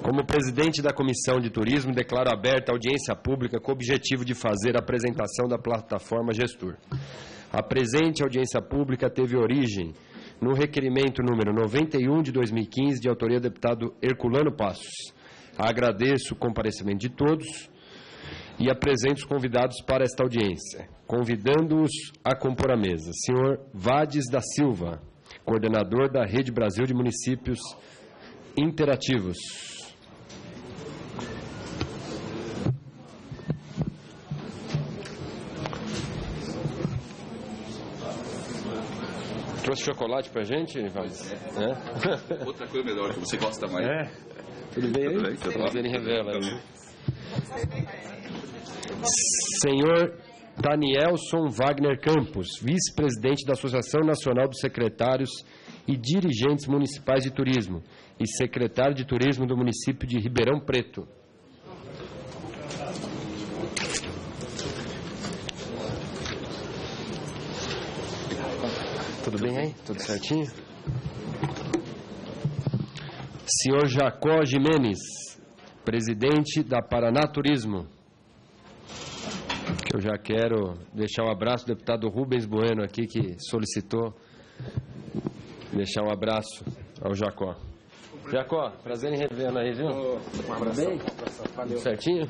Como presidente da Comissão de Turismo, declaro aberta a audiência pública com o objetivo de fazer a apresentação da plataforma Gestur. A presente audiência pública teve origem no requerimento número 91 de 2015, de autoria do deputado Herculano Passos. Agradeço o comparecimento de todos e apresento os convidados para esta audiência, convidando-os a compor a mesa. Senhor Vades da Silva, coordenador da Rede Brasil de Municípios Interativos. Trouxe chocolate pra gente, Vades? Outra coisa melhor, que você gosta mais. Tudo bem aí? Prazer em revela. Senhor Danielson Wagner Campos, vice-presidente da Associação Nacional dos Secretários e Dirigentes Municipais de Turismo e secretário de Turismo do município de Ribeirão Preto. Tudo bem aí? Tudo certinho? Senhor Jacó Jimenez, presidente da Paraná Turismo. Que eu já quero deixar um abraço do deputado Rubens Bueno aqui, que solicitou deixar um abraço ao Jacó. Jacó, prazer em revê-lo aí, viu? Um abraço. Bem? Tudo certinho?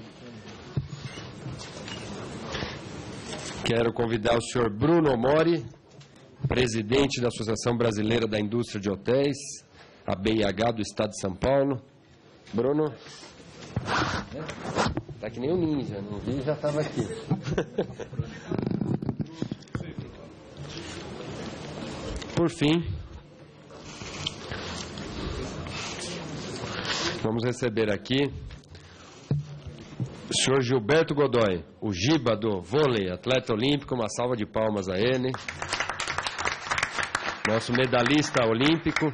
Quero convidar o senhor Bruno Mori, presidente da Associação Brasileira da Indústria de Hotéis, a BIH do Estado de São Paulo. Bruno? Tá que nem um ninja, não vi, já estava aqui. Por fim, vamos receber aqui o senhor Gilberto Godoy, o Giba do vôlei, atleta olímpico, uma salva de palmas a ele. Nosso medalhista olímpico.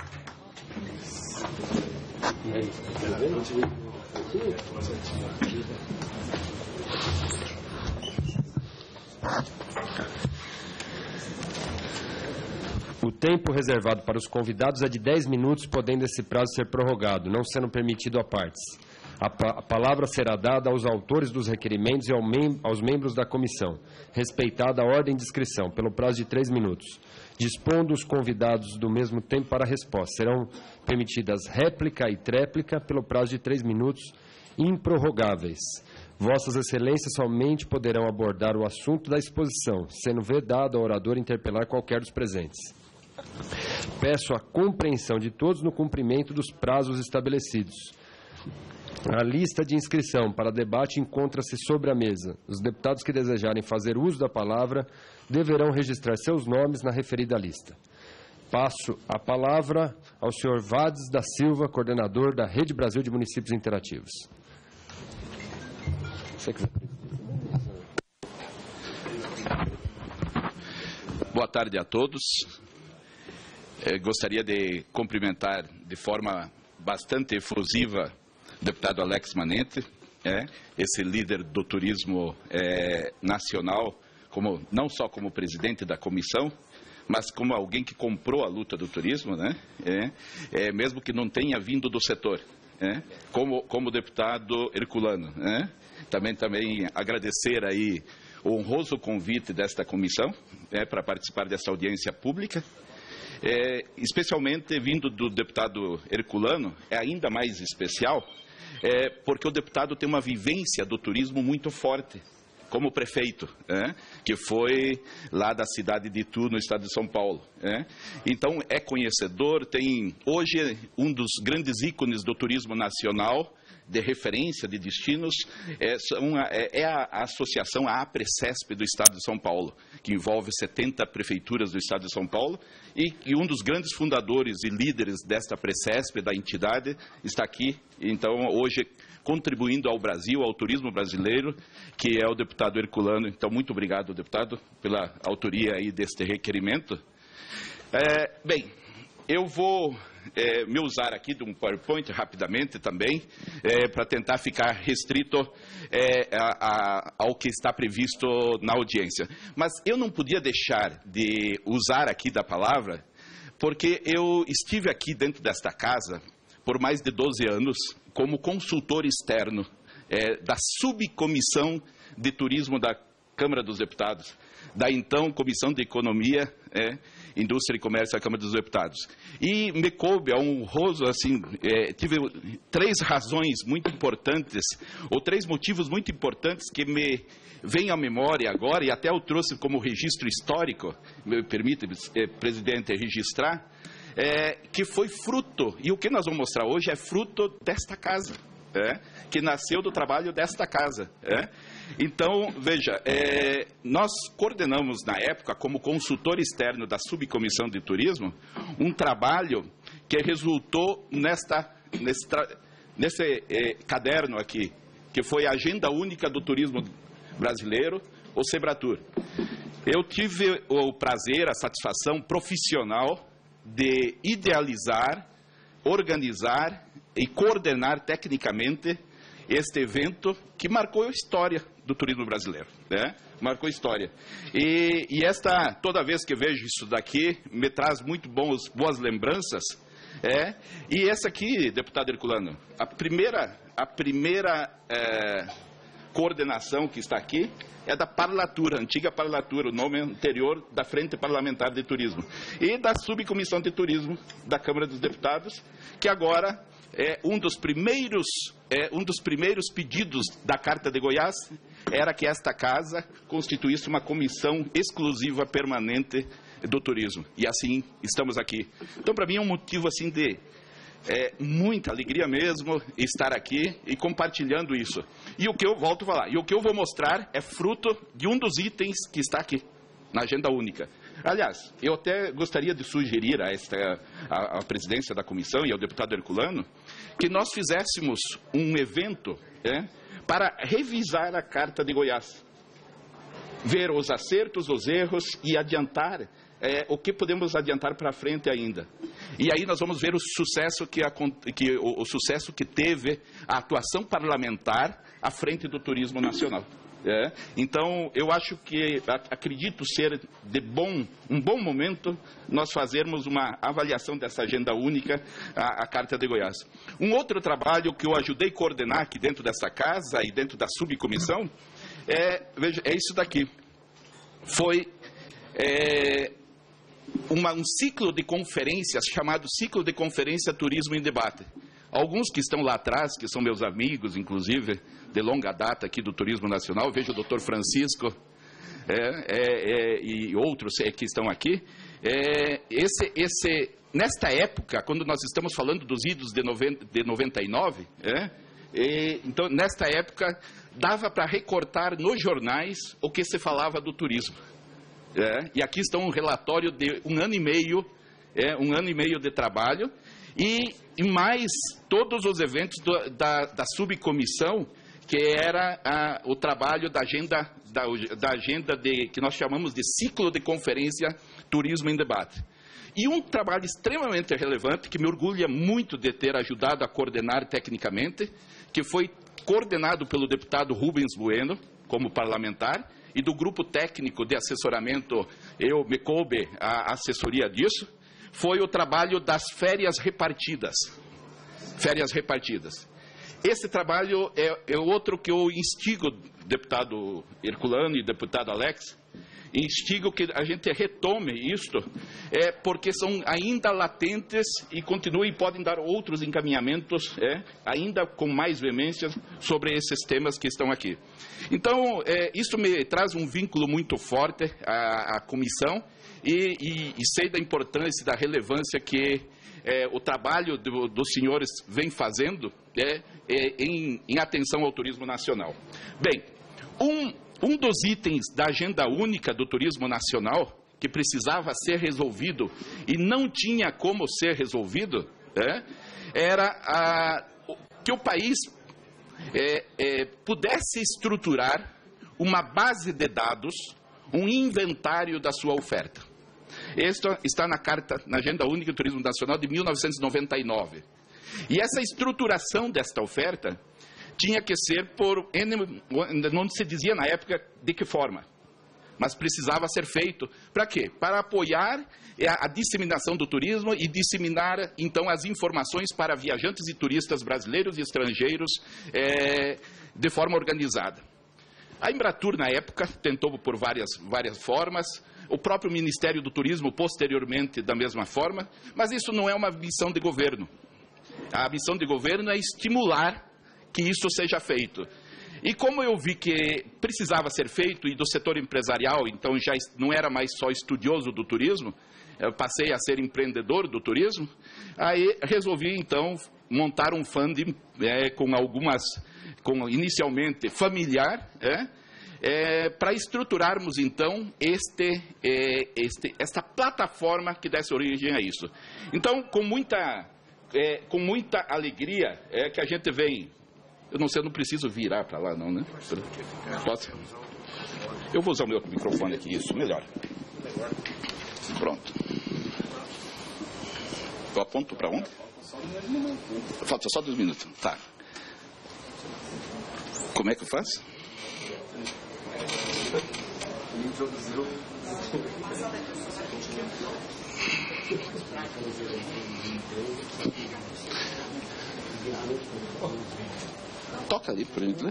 O tempo reservado para os convidados é de 10 minutos, podendo esse prazo ser prorrogado, não sendo permitido a partes. A palavra será dada aos autores dos requerimentos e aos membros da comissão, respeitada a ordem de inscrição, pelo prazo de 3 minutos. Dispondo os convidados do mesmo tempo para a resposta. Serão permitidas réplica e tréplica pelo prazo de 3 minutos, improrrogáveis. Vossas Excelências somente poderão abordar o assunto da exposição, sendo vedado ao orador interpelar qualquer dos presentes. Peço a compreensão de todos no cumprimento dos prazos estabelecidos. A lista de inscrição para debate encontra-se sobre a mesa. Os deputados que desejarem fazer uso da palavra deverão registrar seus nomes na referida lista. Passo a palavra ao senhor Vades da Silva, coordenador da Rede Brasil de Municípios Interativos. Boa tarde a todos. Gostaria de cumprimentar de forma bastante efusiva o deputado Alex Manente, esse líder do turismo nacional, não só como presidente da comissão, mas como alguém que comprou a luta do turismo, mesmo que não tenha vindo do setor, como deputado Herculano. Também agradecer aí o honroso convite desta comissão para participar dessa audiência pública. Especialmente vindo do deputado Herculano, é ainda mais especial, porque o deputado tem uma vivência do turismo muito forte, como prefeito, que foi lá da cidade de Itu, no estado de São Paulo. Então, é conhecedor, tem hoje um dos grandes ícones do turismo nacional, de referência de destinos, a associação, a APRECESP do estado de São Paulo, que envolve 70 prefeituras do estado de São Paulo, e um dos grandes fundadores e líderes desta APRECESP, da entidade, está aqui, então, hoje, contribuindo ao Brasil, ao turismo brasileiro, que é o deputado Herculano. Então, muito obrigado, deputado, pela autoria aí deste requerimento. Bem, eu vou me usar aqui de um PowerPoint rapidamente também, para tentar ficar restrito ao que está previsto na audiência. Mas eu não podia deixar de usar aqui da palavra, porque eu estive aqui dentro desta casa por mais de 12 anos, como consultor externo da subcomissão de turismo da Câmara dos Deputados, da então Comissão de Economia, Indústria e Comércio da Câmara dos Deputados. E me coube a honroso, assim, tive 3 razões muito importantes, ou 3 motivos muito importantes que me vêm à memória agora, e até eu trouxe como registro histórico, me permite, presidente, registrar, que foi fruto, e o que nós vamos mostrar hoje é fruto desta casa, que nasceu do trabalho desta casa. Então, veja, nós coordenamos na época, como consultor externo da subcomissão de turismo, um trabalho que resultou nesse caderno aqui, que foi a Agenda Única do Turismo Brasileiro, o Sebratur. Eu tive o prazer, a satisfação profissional de idealizar, organizar e coordenar tecnicamente este evento que marcou a história do turismo brasileiro, marcou a história. E toda vez que vejo isso daqui, me traz muito boas lembranças. E essa aqui, deputado Herculano, a primeira coordenação que está aqui é da Parlatura, antiga Parlatura, o nome anterior da Frente Parlamentar de Turismo, e da Subcomissão de Turismo da Câmara dos Deputados, que agora um dos primeiros pedidos da Carta de Goiás era que esta casa constituísse uma comissão exclusiva permanente do turismo. E assim estamos aqui. Então, para mim é um motivo assim de muita alegria mesmo estar aqui e compartilhando isso. E o que eu volto a falar, e o que eu vou mostrar é fruto de um dos itens que está aqui na Agenda Única. Aliás, eu até gostaria de sugerir à presidência da comissão e ao deputado Herculano que nós fizéssemos um evento para revisar a Carta de Goiás, ver os acertos, os erros e adiantar o que podemos adiantar para frente ainda. E aí nós vamos ver o sucesso que teve a atuação parlamentar à frente do turismo nacional. Então, eu acho que, acredito ser um bom momento nós fazermos uma avaliação dessa Agenda Única, a Carta de Goiás. Um outro trabalho que eu ajudei a coordenar aqui dentro dessa casa e dentro da subcomissão, veja, é isso daqui. Foi um ciclo de conferências chamado Ciclo de Conferência Turismo em Debate. Alguns que estão lá atrás, que são meus amigos, inclusive, de longa data aqui do Turismo Nacional, vejo o doutor Francisco e outros que estão aqui. Nesta época, quando nós estamos falando dos idos de 99, então, nesta época, dava para recortar nos jornais o que se falava do turismo. E aqui está um relatório de 1 ano e meio, 1 ano e meio de trabalho, e mais todos os eventos da subcomissão, que era o trabalho da agenda, que nós chamamos de Ciclo de Conferência Turismo em Debate. E um trabalho extremamente relevante, que me orgulha muito de ter ajudado a coordenar tecnicamente, que foi coordenado pelo deputado Rubens Bueno, como parlamentar, e do grupo técnico de assessoramento, me coube a assessoria disso, foi o trabalho das férias repartidas. Férias repartidas. Esse trabalho é outro que eu instigo, deputado Herculano e deputado Alex, instigo que a gente retome isto, porque são ainda latentes e continuem, podem dar outros encaminhamentos, ainda com mais veemência, sobre esses temas que estão aqui. Então, isso me traz um vínculo muito forte à comissão e sei da importância, da relevância que o trabalho dos senhores vem fazendo em atenção ao turismo nacional. Bem, um dos itens da Agenda Única do Turismo Nacional, que precisava ser resolvido e não tinha como ser resolvido, era que o país pudesse estruturar uma base de dados, um inventário da sua oferta. Isto está na Agenda Única do Turismo Nacional de 1999. E essa estruturação desta oferta tinha que ser não se dizia na época de que forma. mas precisava ser feito. Para quê? Para apoiar a disseminação do turismo e disseminar, então, as informações para viajantes e turistas brasileiros e estrangeiros de forma organizada. A Embratur, na época, tentou por várias formas, o próprio Ministério do Turismo, posteriormente, da mesma forma, mas isso não é uma missão de governo. A missão de governo é estimular que isso seja feito. E como eu vi que precisava ser feito, e do setor empresarial, então já não era mais só estudioso do turismo, eu passei a ser empreendedor do turismo, aí resolvi, então, montar um funding inicialmente familiar, para estruturarmos, então, esta plataforma que desse origem a isso. Então, com muita alegria, que a gente vem. Eu não sei, eu não preciso virar para lá, não, né? Posso? Eu vou usar o meu microfone aqui, isso, melhor. Pronto. Eu aponto para onde? Falta só 2 minutos. Tá. Como é que eu faço? Toca ali, por exemplo.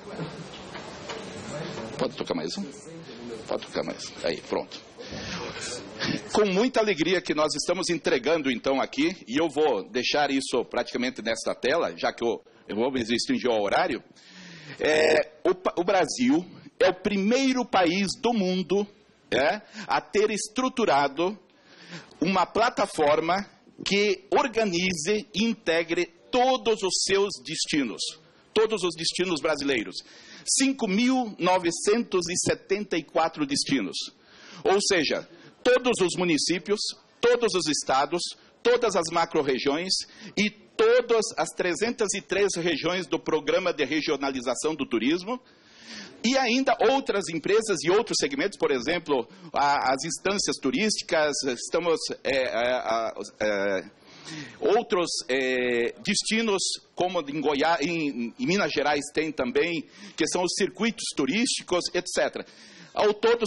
Pode tocar mais um? Pode tocar mais. Aí, pronto. Com muita alegria que nós estamos entregando, então, aqui, e eu vou deixar isso praticamente nesta tela, já que eu vou me restringir ao horário. O Brasil é o primeiro país do mundo a ter estruturado uma plataforma que organize e integre todos os seus destinos. Todos os destinos brasileiros. 5.974 destinos. Ou seja, todos os municípios, todos os estados, todas as macro-regiões e todas as 303 regiões do Programa de Regionalização do Turismo, e ainda outras empresas e outros segmentos, por exemplo, as instâncias turísticas, outros destinos, como em Goiás, em Minas Gerais tem também, que são os circuitos turísticos, etc. Ao todo,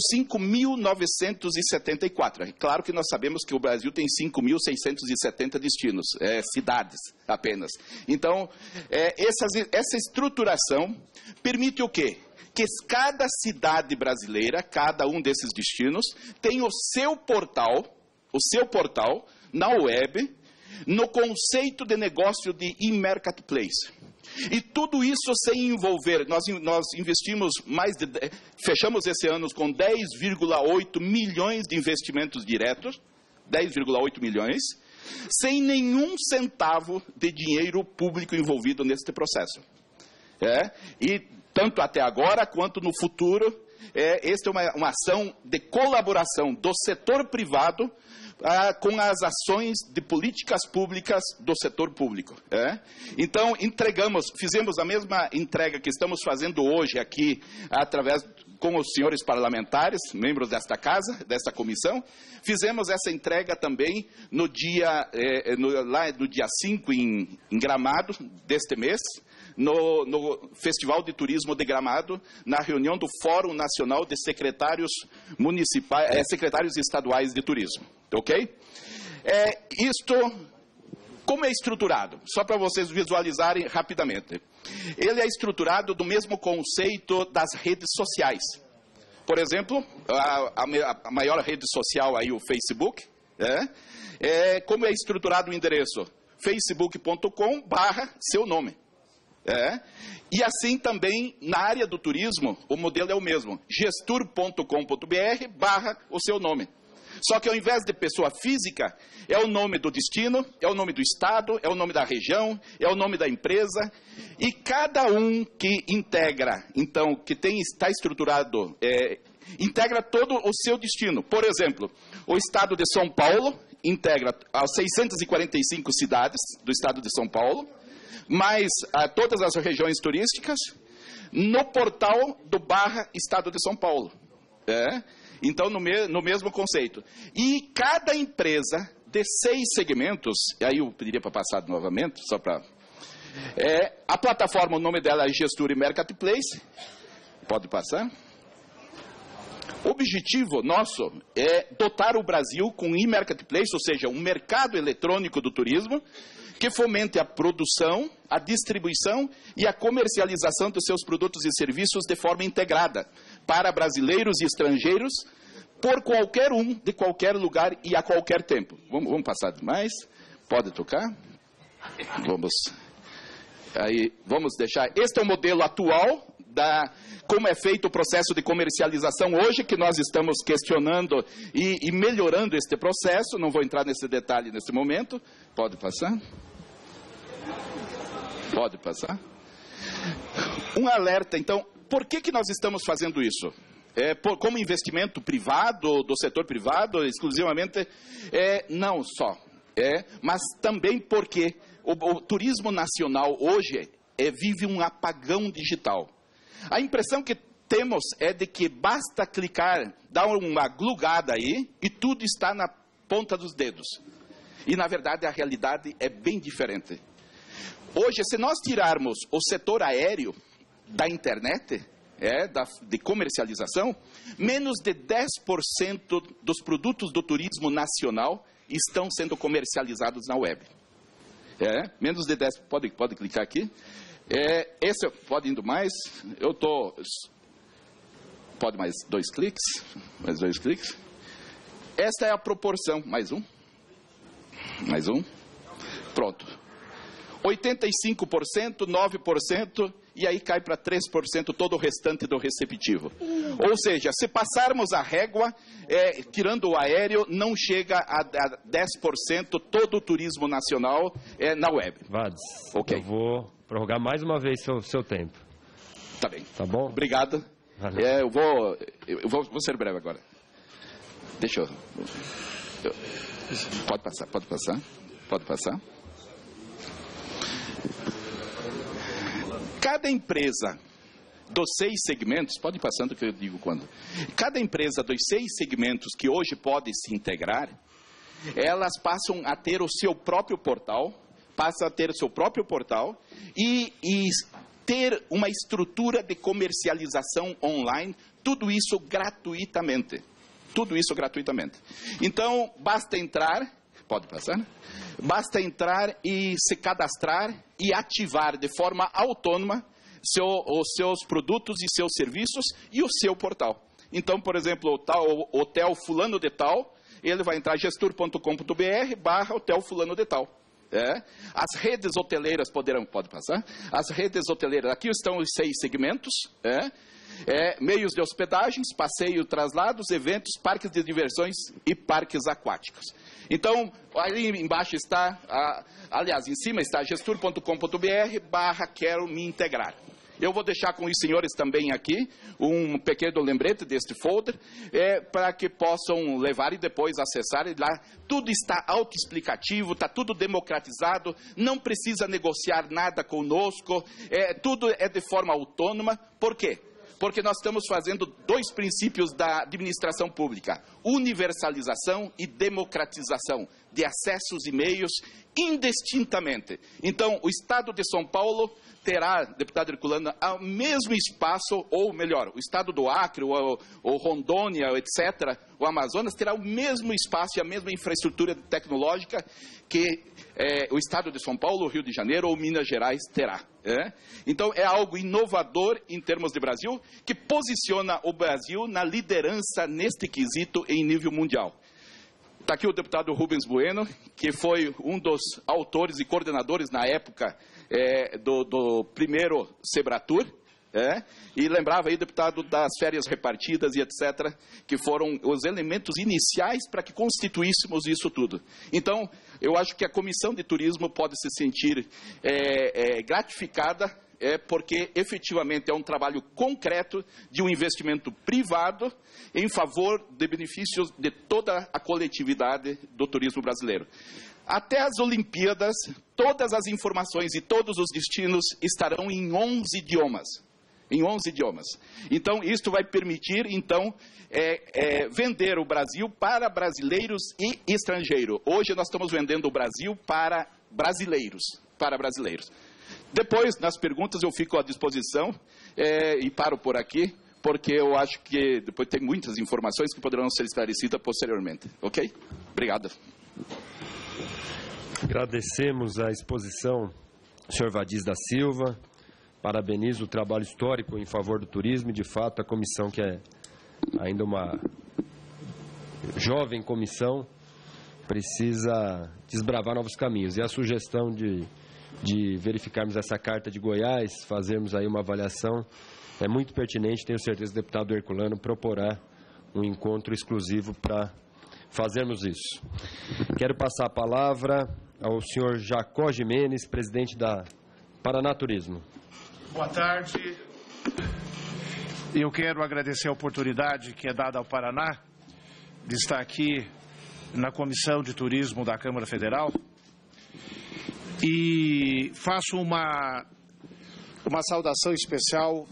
5.974. É claro que nós sabemos que o Brasil tem 5.670 destinos, cidades apenas. Então, essa estruturação permite o quê? Que cada cidade brasileira, cada um desses destinos, tem o seu portal na web, no conceito de negócio de e-marketplace. E tudo isso sem envolver, nós investimos fechamos esse ano com 10,8 milhões de investimentos diretos, 10,8 milhões, sem nenhum centavo de dinheiro público envolvido neste processo. E tanto até agora quanto no futuro, esta é uma ação de colaboração do setor privado com as ações de políticas públicas do setor público. Então, fizemos a mesma entrega que estamos fazendo hoje aqui, com os senhores parlamentares, membros desta casa, desta comissão. Fizemos essa entrega também no dia 5 em Gramado, deste mês, no Festival de Turismo de Gramado, na reunião do Fórum Nacional de Secretários Estaduais de Turismo. Ok? Como é estruturado? Só para vocês visualizarem rapidamente. Ele é estruturado do mesmo conceito das redes sociais. Por exemplo, a maior rede social aí, o Facebook, como é estruturado o endereço? facebook.com/seu nome. E assim também, na área do turismo, o modelo é o mesmo. gestur.com.br/o seu nome. Só que ao invés de pessoa física, é o nome do destino, é o nome do estado, é o nome da região, é o nome da empresa. E cada um que integra, então, está estruturado, integra todo o seu destino. Por exemplo, o estado de São Paulo integra as 645 cidades do estado de São Paulo, mais todas as regiões turísticas, no portal do /Estado de São Paulo. Então, no mesmo conceito. E cada empresa de 6 segmentos, e aí eu pediria para passar novamente, só para... a plataforma, o nome dela é Gestur e Marketplace. Pode passar. O objetivo nosso é dotar o Brasil com e-marketplace, ou seja, um mercado eletrônico do turismo, que fomente a produção, a distribuição e a comercialização dos seus produtos e serviços de forma integrada, para brasileiros e estrangeiros, por qualquer um, de qualquer lugar e a qualquer tempo. Vamos passar mais? Pode tocar? Vamos deixar. Este é o modelo atual como é feito o processo de comercialização hoje, que nós estamos questionando e melhorando este processo. Não vou entrar nesse detalhe nesse momento. Pode passar? Pode passar? Um alerta, então, por que nós estamos fazendo isso? Como investimento privado, do setor privado, exclusivamente? Não só. Mas também porque o turismo nacional hoje vive um apagão digital. A impressão que temos é de que basta clicar, dar uma glugada aí e tudo está na ponta dos dedos. E, na verdade, a realidade é bem diferente. Hoje, se nós tirarmos o setor aéreo da internet, de comercialização, menos de 10% dos produtos do turismo nacional estão sendo comercializados na web. Menos de 10%. Pode clicar aqui. Pode indo mais. Pode mais 2 cliques. Mais 2 cliques. Esta é a proporção. Mais um. Mais um. Pronto. 85%, 9%, e aí cai para 3% todo o restante do receptivo. Ou seja, se passarmos a régua, tirando o aéreo, não chega a 10% todo o turismo nacional na web. Vades, okay. Eu vou prorrogar mais uma vez seu tempo. Tá bem. Tá bom? Obrigado. Valeu. Vou ser breve agora. Deixa eu... Pode passar, pode passar. Pode passar. Cada empresa dos 6 segmentos, pode ir passando que eu digo quando. Cada empresa dos 6 segmentos que hoje pode se integrar, elas passam a ter o seu próprio portal, e ter uma estrutura de comercialização online, tudo isso gratuitamente. Tudo isso gratuitamente. Então, basta entrar, pode passar, basta entrar e se cadastrar e ativar de forma autônoma os seus produtos e seus serviços e o seu portal. Então, por exemplo, o tal hotel fulano de tal, ele vai entrar gestur.com.br/hotel fulano de tal. As redes hoteleiras pode passar? As redes hoteleiras, aqui estão os 6 segmentos, meios de hospedagens, passeio, traslados, eventos, parques de diversões e parques aquáticos. Então, ali embaixo está, aliás, em cima está gestur.com.br/quero me integrar. Eu vou deixar com os senhores também aqui um pequeno lembrete deste folder, para que possam levar e depois acessar. E lá tudo está autoexplicativo, está tudo democratizado, não precisa negociar nada conosco, tudo é de forma autônoma. Por quê? Porque nós estamos fazendo 2 princípios da administração pública: universalização e democratização de acessos e meios indistintamente. Então, o Estado de São Paulo terá, deputado Herculano, o mesmo espaço, ou melhor, o Estado do Acre, ou Rondônia, etc., o Amazonas, terá o mesmo espaço e a mesma infraestrutura tecnológica que o Estado de São Paulo, o Rio de Janeiro ou Minas Gerais terá. Então, é algo inovador em termos de Brasil, que posiciona o Brasil na liderança neste quesito em nível mundial. Está aqui o deputado Rubens Bueno, que foi um dos autores e coordenadores na época do primeiro Sebratur, e lembrava aí, deputado, das férias repartidas e etc., que foram os elementos iniciais para que constituíssemos isso tudo. Então, eu acho que a Comissão de Turismo pode se sentir gratificada, porque efetivamente é um trabalho concreto de um investimento privado em favor de benefícios de toda a coletividade do turismo brasileiro. Até as Olimpíadas, todas as informações e todos os destinos estarão em 11 idiomas. Em 11 idiomas. Então, isto vai permitir, então, vender o Brasil para brasileiros e estrangeiros. Hoje nós estamos vendendo o Brasil para brasileiros. Depois, nas perguntas, eu fico à disposição e paro por aqui porque eu acho que depois tem muitas informações que poderão ser esclarecidas posteriormente. Ok? Obrigado. Agradecemos a exposição do senhor Vadiz da Silva. Parabenizo o trabalho histórico em favor do turismo. De fato, a comissão, que é ainda uma jovem comissão, precisa desbravar novos caminhos. E a sugestão de verificarmos essa carta de Goiás, fazermos aí uma avaliação, é muito pertinente. Tenho certeza que o deputado Herculano proporá um encontro exclusivo para fazermos isso. Quero passar a palavra ao senhor Jacó Gimenez, presidente da Paraná Turismo. Boa tarde. Eu quero agradecer a oportunidade que é dada ao Paraná de estar aqui na Comissão de Turismo da Câmara Federal e faço uma saudação especial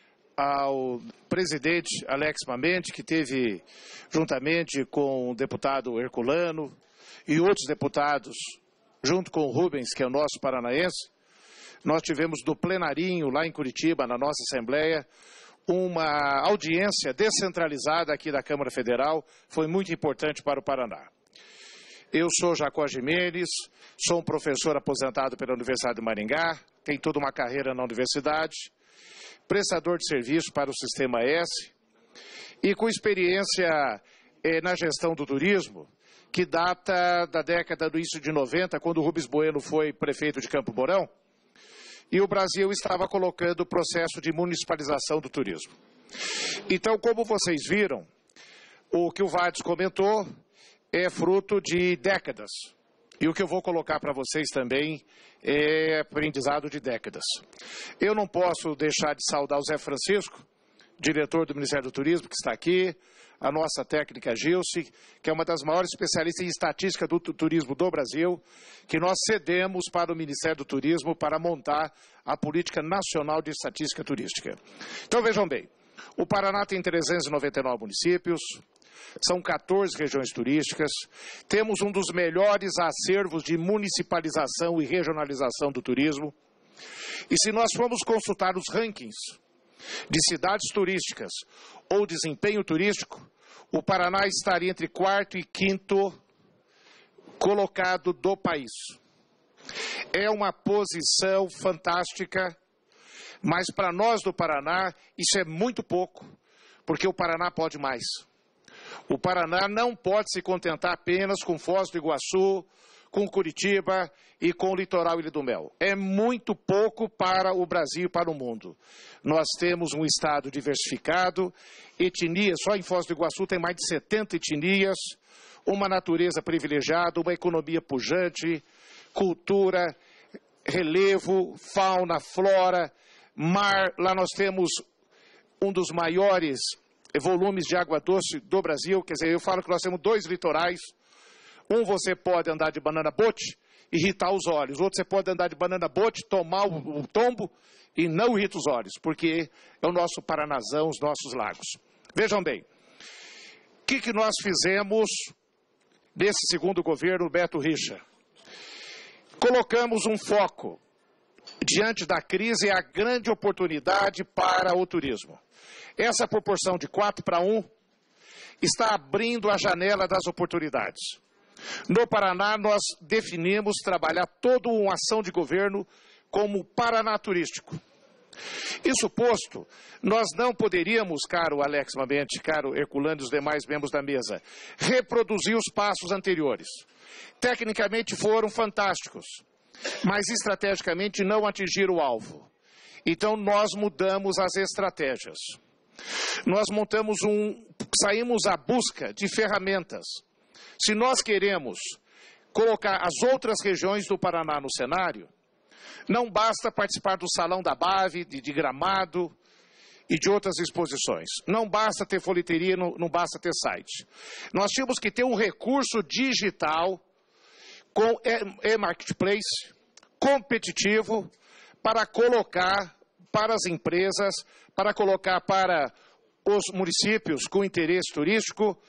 ao presidente Alex Mamente, que teve, juntamente com o deputado Herculano e outros deputados, junto com o Rubens, que é o nosso paranaense, nós tivemos no plenarinho, lá em Curitiba, na nossa Assembleia, uma audiência descentralizada aqui da Câmara Federal, foi muito importante para o Paraná. Eu sou Jacó Gimenez, sou um professor aposentado pela Universidade de Maringá, tenho toda uma carreira na universidade, prestador de serviço para o Sistema S e com experiência na gestão do turismo, que data da década do início de 90, quando o Rubens Bueno foi prefeito de Campo Mourão, e o Brasil estava colocando o processo de municipalização do turismo. Então, como vocês viram, o que o Vades comentou é fruto de décadas. E o que eu vou colocar para vocês também é aprendizado de décadas. Eu não posso deixar de saudar o Zé Francisco, diretor do Ministério do Turismo, que está aqui, a nossa técnica Gilce, que é uma das maiores especialistas em estatística do turismo do Brasil, que nós cedemos para o Ministério do Turismo para montar a Política Nacional de Estatística Turística. Então, vejam bem, o Paraná tem 399 municípios, são 14 regiões turísticas, temos um dos melhores acervos de municipalização e regionalização do turismo, e se nós formos consultar os rankings de cidades turísticas ou desempenho turístico, o Paraná estaria entre 4º e 5º colocado do país. É uma posição fantástica, mas para nós do Paraná isso é muito pouco, porque o Paraná pode mais. O Paraná não pode se contentar apenas com Foz do Iguaçu, com Curitiba e com o litoral Ilha do Mel. É muito pouco para o Brasil e para o mundo. Nós temos um estado diversificado, etnias, só em Foz do Iguaçu tem mais de 70 etnias, uma natureza privilegiada, uma economia pujante, cultura, relevo, fauna, flora, mar. Lá nós temos um dos maiores volumes de água doce do Brasil, quer dizer, eu falo que nós temos 2 litorais. Um você pode andar de banana bote e irritar os olhos. Outro você pode andar de banana bote, tomar o tombo e não irrita os olhos, porque é o nosso Paranazão, os nossos lagos. Vejam bem, o que nós fizemos nesse segundo governo Beto Richa? Colocamos um foco diante da crise, é a grande oportunidade para o turismo. Essa proporção de 4:1 está abrindo a janela das oportunidades. No Paraná, nós definimos trabalhar toda uma ação de governo como Paraná Turístico. Isso posto, nós não poderíamos, caro Alex Mamente, caro Herculano e os demais membros da mesa, reproduzir os passos anteriores. Tecnicamente foram fantásticos, mas estrategicamente não atingiram o alvo. Então nós mudamos as estratégias. Nós saímos à busca de ferramentas. Se nós queremos colocar as outras regiões do Paraná no cenário, não basta participar do Salão da Bave, de Gramado e de outras exposições. Não basta ter folheteria, não basta ter site. Nós tínhamos que ter um recurso digital com e-marketplace competitivo para colocar para as empresas, para colocar para os municípios com interesse turístico,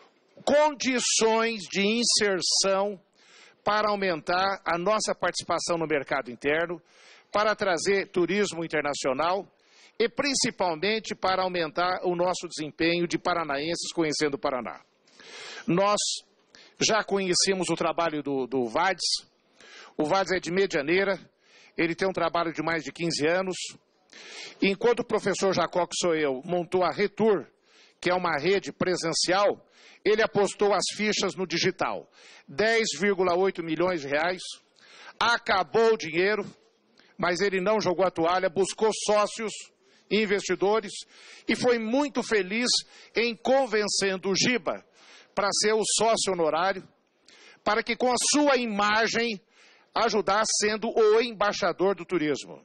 condições de inserção para aumentar a nossa participação no mercado interno, para trazer turismo internacional e principalmente para aumentar o nosso desempenho de paranaenses conhecendo o Paraná. Nós já conhecemos o trabalho do VADES. O VADES é de Medianeira, ele tem um trabalho de mais de 15 anos. Enquanto o professor Jacó, que sou eu, montou a Retur, que é uma rede presencial, ele apostou as fichas no digital. 10,8 milhões de reais, acabou o dinheiro, mas ele não jogou a toalha, buscou sócios, investidores, e foi muito feliz em convencendo o Giba para ser o sócio honorário, para que com a sua imagem ajudasse sendo o embaixador do turismo.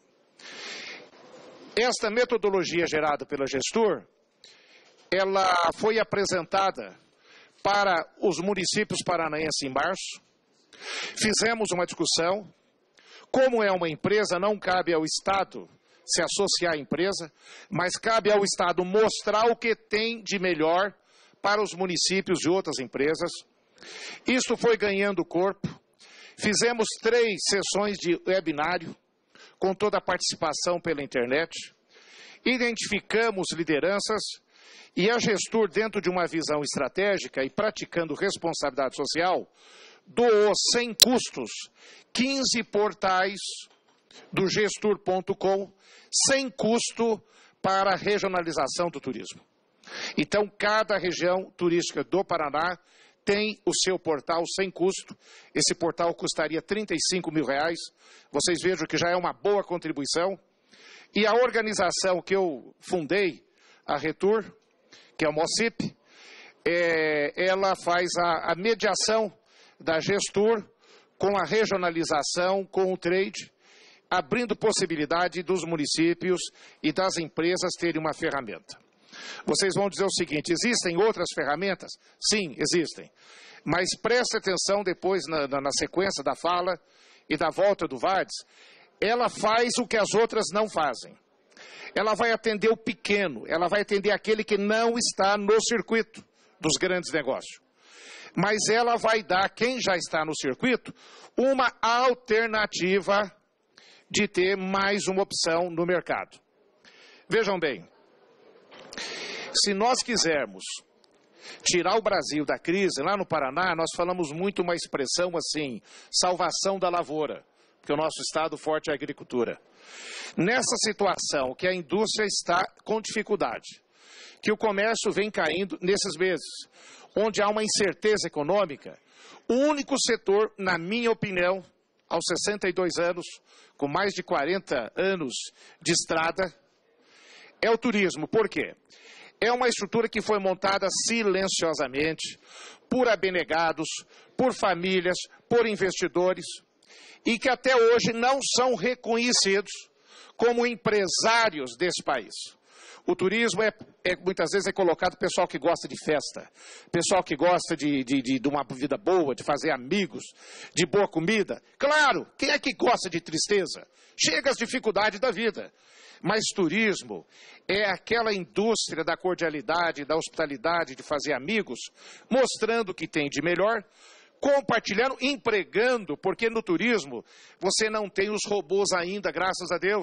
Esta metodologia gerada pela Gestur, ela foi apresentada para os municípios paranaenses em março. Fizemos uma discussão. Como é uma empresa, não cabe ao Estado se associar à empresa, mas cabe ao Estado mostrar o que tem de melhor para os municípios e outras empresas. Isto foi ganhando corpo. Fizemos 3 sessões de webinário, com toda a participação pela internet. Identificamos lideranças e a Gestur, dentro de uma visão estratégica e praticando responsabilidade social, doou sem custos 15 portais do gestur.com, sem custo para a regionalização do turismo. Então, cada região turística do Paraná tem o seu portal sem custo. Esse portal custaria R$35 mil. Vocês vejam que já é uma boa contribuição. E a organização que eu fundei, a Retur, que é o MOCIP, ela faz a mediação da Gestur com a regionalização, com o trade, abrindo possibilidade dos municípios e das empresas terem uma ferramenta. Vocês vão dizer o seguinte, existem outras ferramentas? Sim, existem. Mas preste atenção depois na sequência da fala e da volta do VADES, ela faz o que as outras não fazem. Ela vai atender o pequeno, ela vai atender aquele que não está no circuito dos grandes negócios. Mas ela vai dar, quem já está no circuito, uma alternativa de ter mais uma opção no mercado. Vejam bem, se nós quisermos tirar o Brasil da crise, lá no Paraná, nós falamos muito uma expressão assim, salvação da lavoura, porque o nosso estado forte é a agricultura. Nessa situação que a indústria está com dificuldade, que o comércio vem caindo nesses meses, onde há uma incerteza econômica, o único setor, na minha opinião, aos 62 anos, com mais de 40 anos de estrada, é o turismo. Por quê? É uma estrutura que foi montada silenciosamente, por abnegados, por famílias, por investidores, e que até hoje não são reconhecidos como empresários desse país. O turismo muitas vezes é colocado pessoal que gosta de festa, pessoal que gosta de uma vida boa, de fazer amigos, de boa comida. Claro, quem é que gosta de tristeza? Chega às dificuldades da vida. Mas turismo é aquela indústria da cordialidade, da hospitalidade, de fazer amigos, mostrando o que tem de melhor, compartilhando, empregando, porque no turismo você não tem os robôs ainda, graças a Deus.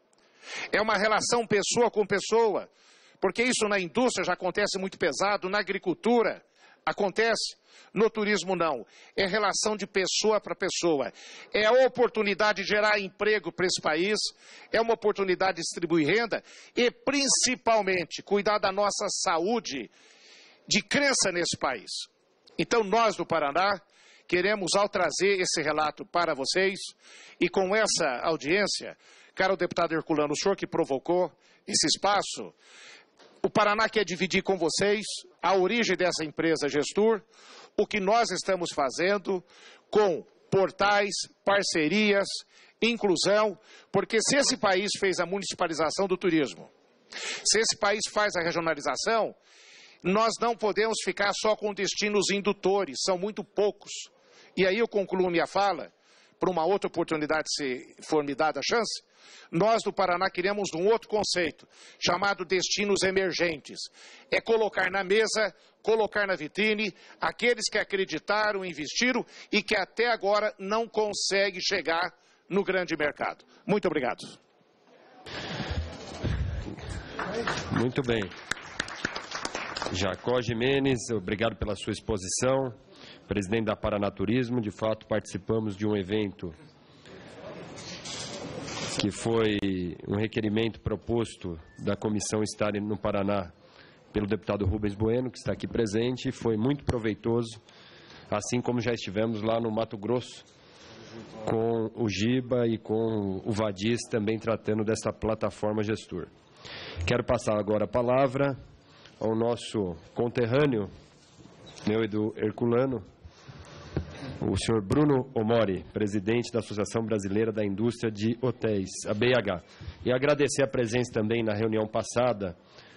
É uma relação pessoa com pessoa, porque isso na indústria já acontece muito pesado, na agricultura acontece, no turismo não. É relação de pessoa para pessoa. É a oportunidade de gerar emprego para esse país, é uma oportunidade de distribuir renda e principalmente cuidar da nossa saúde de crença nesse país. Então nós do Paraná queremos, ao trazer esse relato para vocês e com essa audiência, caro deputado Herculano, o senhor que provocou esse espaço, o Paraná quer dividir com vocês a origem dessa empresa Gestur, o que nós estamos fazendo com portais, parcerias, inclusão, porque se esse país fez a municipalização do turismo, se esse país faz a regionalização, nós não podemos ficar só com destinos indutores, são muito poucos. E aí eu concluo minha fala, para uma outra oportunidade, se for me dada a chance, nós do Paraná queremos um outro conceito, chamado destinos emergentes. É colocar na mesa, colocar na vitrine, aqueles que acreditaram, investiram e que até agora não conseguem chegar no grande mercado. Muito obrigado. Muito bem. Jacó Gimenez, obrigado pela sua exposição. Presidente da Paranaturismo, de fato participamos de um evento que foi um requerimento proposto da Comissão Estar no Paraná pelo deputado Rubens Bueno, que está aqui presente, e foi muito proveitoso, assim como já estivemos lá no Mato Grosso, com o Giba e com o Vadis, também tratando dessa plataforma Gestur. Quero passar agora a palavra ao nosso conterrâneo, meu e do Herculano, o senhor Bruno Omori, presidente da Associação Brasileira da Indústria de Hotéis, a BH. E agradecer a presença também na reunião passada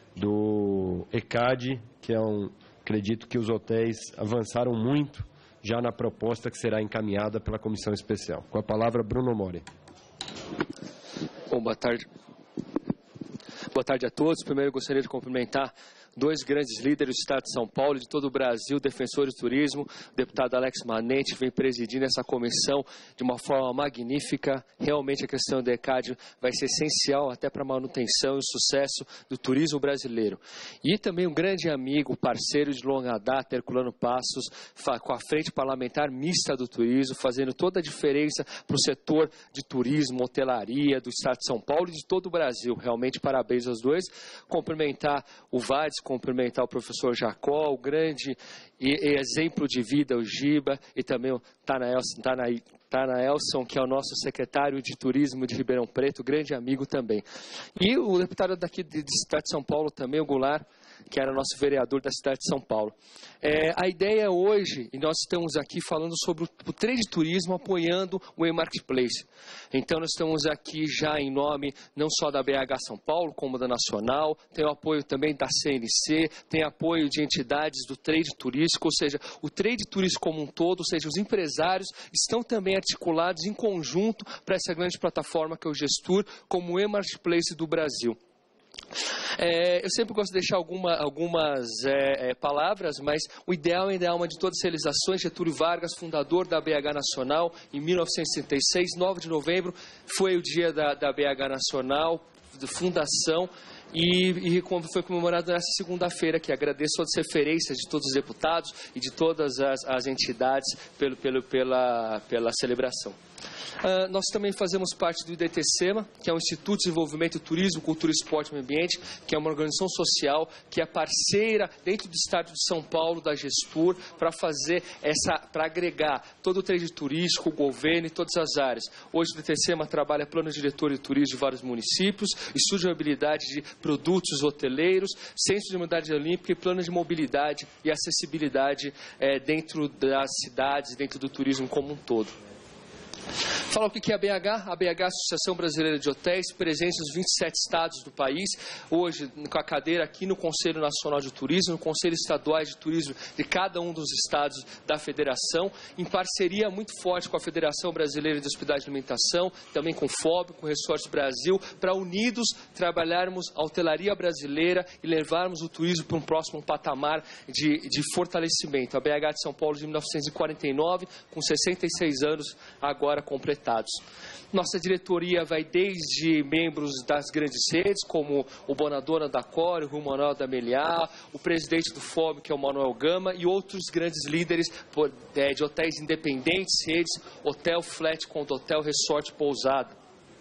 do ECAD, que acredito que os hotéis avançaram muito já na proposta que será encaminhada pela Comissão Especial. Com a palavra, Bruno Omori. Bom, boa tarde. Boa tarde a todos. Primeiro, eu gostaria de cumprimentar dois grandes líderes do Estado de São Paulo, de todo o Brasil, defensores do turismo, o deputado Alex Manente, que vem presidindo essa comissão de uma forma magnífica. Realmente a questão do ECAD vai ser essencial até para a manutenção e sucesso do turismo brasileiro. E também um grande amigo, parceiro de longa data, Herculano Passos, com a frente parlamentar mista do turismo, fazendo toda a diferença para o setor de turismo, hotelaria do Estado de São Paulo e de todo o Brasil. Realmente parabéns aos dois. Cumprimentar o Vadis, cumprimentar o professor Jacó, o grande exemplo de vida, o Giba, e também o Tanaelson, que é o nosso secretário de Turismo de Ribeirão Preto, grande amigo também. E o deputado daqui de Cidade de São Paulo também, o Goulart, que era nosso vereador da cidade de São Paulo. A ideia hoje, e nós estamos aqui falando sobre o trade turismo apoiando o e-marketplace. Então nós estamos aqui já em nome não só da BH São Paulo, como da Nacional, tem o apoio também da CNC, tem apoio de entidades do trade turístico, ou seja, o trade turístico como um todo, ou seja, os empresários estão também articulados em conjunto para essa grande plataforma que é o Gestur, como o e-marketplace do Brasil. Eu sempre gosto de deixar algumas palavras, mas o ideal ainda é uma de todas as realizações. Getúlio Vargas, fundador da BH Nacional, em 1966, 9 de novembro, foi o dia da BH Nacional, de fundação. E foi comemorado nessa segunda-feira, que agradeço as referências de todos os deputados e de todas as entidades pela celebração. Nós também fazemos parte do IDTSEMA, que é o Instituto de Desenvolvimento do Turismo, Cultura, Esporte e Meio Ambiente, que é uma organização social que é parceira dentro do Estado de São Paulo, da Gestur, para agregar todo o trade turístico, o governo e todas as áreas. Hoje o IDTSEMA trabalha plano diretor de turismo de vários municípios, estudo de mobilidade de produtos hoteleiros, centro de mobilidade olímpica e plano de mobilidade e acessibilidade dentro das cidades, dentro do turismo como um todo. Falar o que é a BH. A BH é a Associação Brasileira de Hotéis, presente nos 27 estados do país, hoje com a cadeira aqui no Conselho Nacional de Turismo, no Conselho Estaduais de Turismo de cada um dos estados da federação, em parceria muito forte com a Federação Brasileira de Hospedagem e Alimentação, também com o FOB, com o Resorts Brasil, para unidos trabalharmos a hotelaria brasileira e levarmos o turismo para um próximo patamar de fortalecimento. A BH de São Paulo de 1949, com 66 anos agora completados. Nossa diretoria vai desde membros das grandes redes, como o Bonadona da Core, o Manuel da Meliá, o presidente do FOB, que é o Manuel Gama, e outros grandes líderes de hotéis independentes, redes, hotel, flat, condotel, resort, pousada.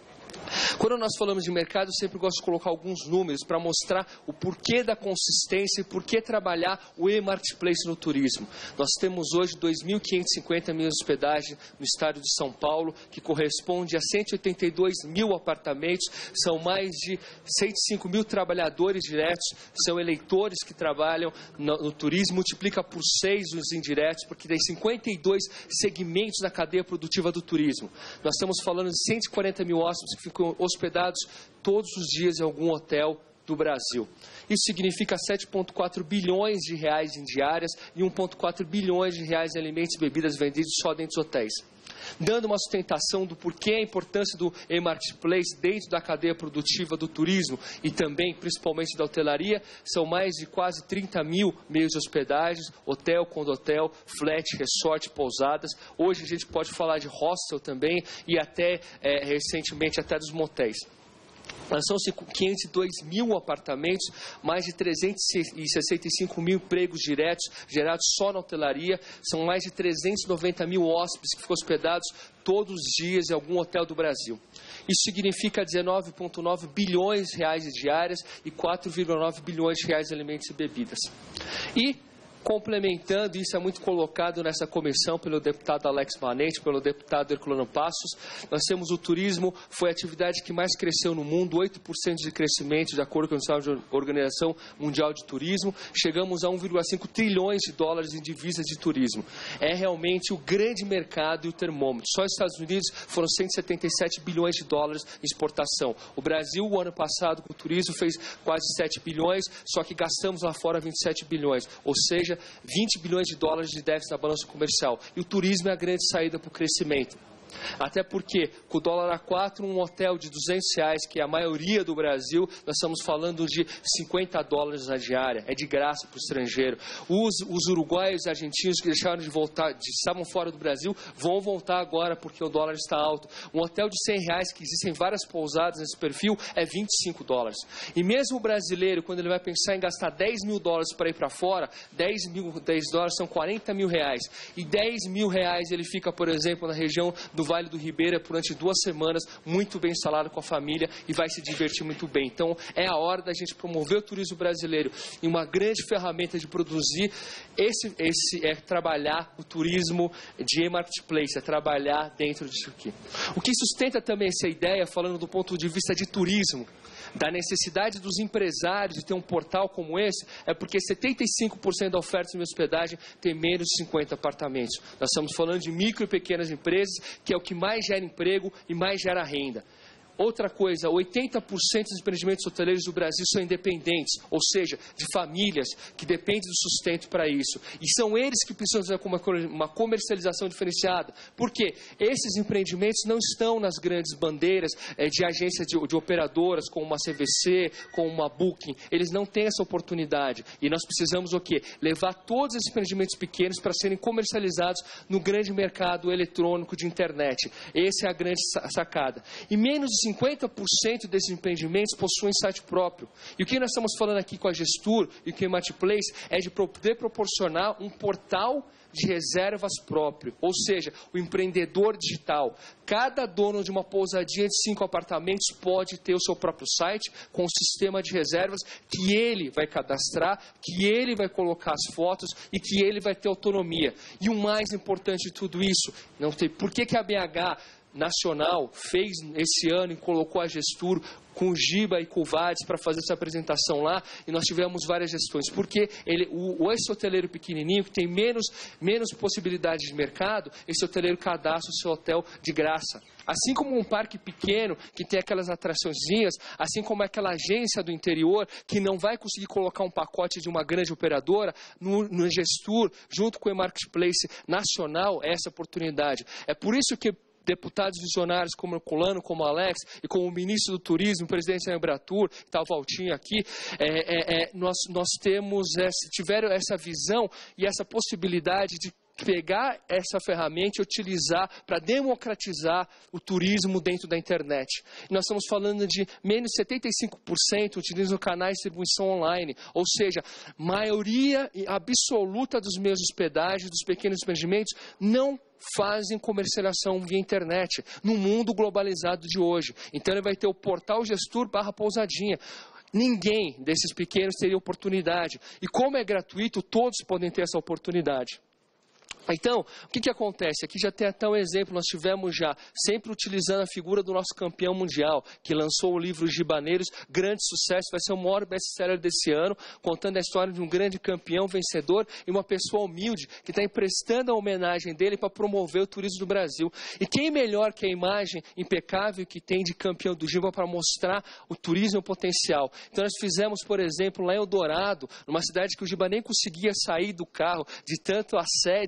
Quando nós falamos de mercado, eu sempre gosto de colocar alguns números para mostrar o porquê da consistência e porquê trabalhar o e-marketplace no turismo. Nós temos hoje 2.550 mil hospedagens no estado de São Paulo, que corresponde a 182 mil apartamentos, são mais de 105 mil trabalhadores diretos, são eleitores que trabalham no turismo, multiplica por 6 os indiretos, porque tem 52 segmentos da cadeia produtiva do turismo. Nós estamos falando de 140 mil hóspedes que ficam hospedados todos os dias em algum hotel do Brasil. Isso significa 7,4 bilhões de reais em diárias e 1,4 bilhões de reais em alimentos e bebidas vendidos só dentro dos hotéis. Dando uma sustentação do porquê a importância do e-marketplace dentro da cadeia produtiva do turismo e também, principalmente, da hotelaria, são mais de quase 30 mil meios de hospedagens, hotel, condotel, flat, resort, pousadas. Hoje a gente pode falar de hostel também e até, recentemente, até dos motéis. Lançam-se 502 mil apartamentos, mais de 365 mil empregos diretos gerados só na hotelaria. São mais de 390 mil hóspedes que ficam hospedados todos os dias em algum hotel do Brasil. Isso significa 19,9 bilhões de reais de diárias e 4,9 bilhões de reais de alimentos e bebidas. E, complementando, isso é muito colocado nessa comissão pelo deputado Alex Manente, pelo deputado Herculano Passos, nós temos o turismo, foi a atividade que mais cresceu no mundo, 8% de crescimento, de acordo com a Organização Mundial de Turismo, chegamos a 1,5 trilhões de dólares em divisas de turismo. É realmente o grande mercado e o termômetro. Só os Estados Unidos foram 177 bilhões de dólares em exportação. O Brasil, o ano passado, com o turismo, fez quase 7 bilhões, só que gastamos lá fora 27 bilhões, ou seja, 20 bilhões de dólares de déficit na balança comercial. E o turismo é a grande saída para o crescimento. Até porque, com o dólar a 4, um hotel de R$200, que é a maioria do Brasil, nós estamos falando de 50 dólares na diária. É de graça para o estrangeiro. Os uruguaios e argentinos que deixaram de voltar, estavam fora do Brasil, vão voltar agora porque o dólar está alto. Um hotel de R$100, que existem várias pousadas nesse perfil, é 25 dólares. E mesmo o brasileiro, quando ele vai pensar em gastar 10 mil dólares para ir para fora, 10 dólares são 40 mil reais. E 10 mil reais ele fica, por exemplo, na região do Vale do Ribeira durante 2 semanas, muito bem instalado com a família e vai se divertir muito bem. Então, é a hora da gente promover o turismo brasileiro. E uma grande ferramenta de produzir é trabalhar o turismo de marketplace, é trabalhar dentro disso aqui. O que sustenta também essa ideia, falando do ponto de vista de turismo, da necessidade dos empresários de ter um portal como esse, é porque 75% da oferta de hospedagem tem menos de 50 apartamentos. Nós estamos falando de micro e pequenas empresas, que é o que mais gera emprego e mais gera renda. Outra coisa, 80% dos empreendimentos hoteleiros do Brasil são independentes, ou seja, de famílias que dependem do sustento para isso. E são eles que precisam fazer uma comercialização diferenciada. Por quê? Esses empreendimentos não estão nas grandes bandeiras de agências de operadoras, como uma CVC, como uma Booking. Eles não têm essa oportunidade. E nós precisamos o quê? Levar todos esses empreendimentos pequenos para serem comercializados no grande mercado eletrônico de internet. Essa é a grande sacada. E menos de 50% desses empreendimentos possuem site próprio. E o que nós estamos falando aqui com a Gestur e com o Marketplace é de poder proporcionar um portal de reservas próprio, ou seja, o empreendedor digital. Cada dono de uma pousadinha de 5 apartamentos pode ter o seu próprio site com um sistema de reservas que ele vai cadastrar, que ele vai colocar as fotos e que ele vai ter autonomia. E o mais importante de tudo isso, não tem por que a BH Nacional fez esse ano e colocou a Gestur com o Giba e com o Vades para fazer essa apresentação lá, e nós tivemos várias gestões, porque esse hoteleiro pequenininho, que tem menos possibilidades de mercado, esse hoteleiro cadastra o seu hotel de graça. Assim como um parque pequeno, que tem aquelas atraçõezinhas, assim como aquela agência do interior, que não vai conseguir colocar um pacote de uma grande operadora, no Gestur, junto com o Marketplace Nacional, essa oportunidade. É por isso que deputados visionários como o Herculano, como o Alex, e como o ministro do Turismo, o presidente da Embratur, está o Valtinho aqui, nós tiveram essa visão e essa possibilidade de pegar essa ferramenta e utilizar para democratizar o turismo dentro da internet. E nós estamos falando de menos de 75% utilizam canais de distribuição online, ou seja, maioria absoluta dos meus hospedagens, dos pequenos empreendimentos, não fazem comercialização via internet, no mundo globalizado de hoje. Então ele vai ter o portal Gestur/pousadinha. Ninguém desses pequenos teria oportunidade. E como é gratuito, todos podem ter essa oportunidade. Então, o que acontece? Aqui já tem até um exemplo, nós tivemos já, sempre utilizando a figura do nosso campeão mundial, que lançou o livro Gibaneiros, grande sucesso, vai ser o maior best-seller desse ano, contando a história de um grande campeão, vencedor, e uma pessoa humilde, que está emprestando a homenagem dele para promover o turismo do Brasil. E quem melhor que a imagem impecável que tem de campeão do Giba para mostrar o turismo e o potencial? Então nós fizemos, por exemplo, lá em Eldorado, numa cidade que o Giba nem conseguia sair do carro, de tanto assédio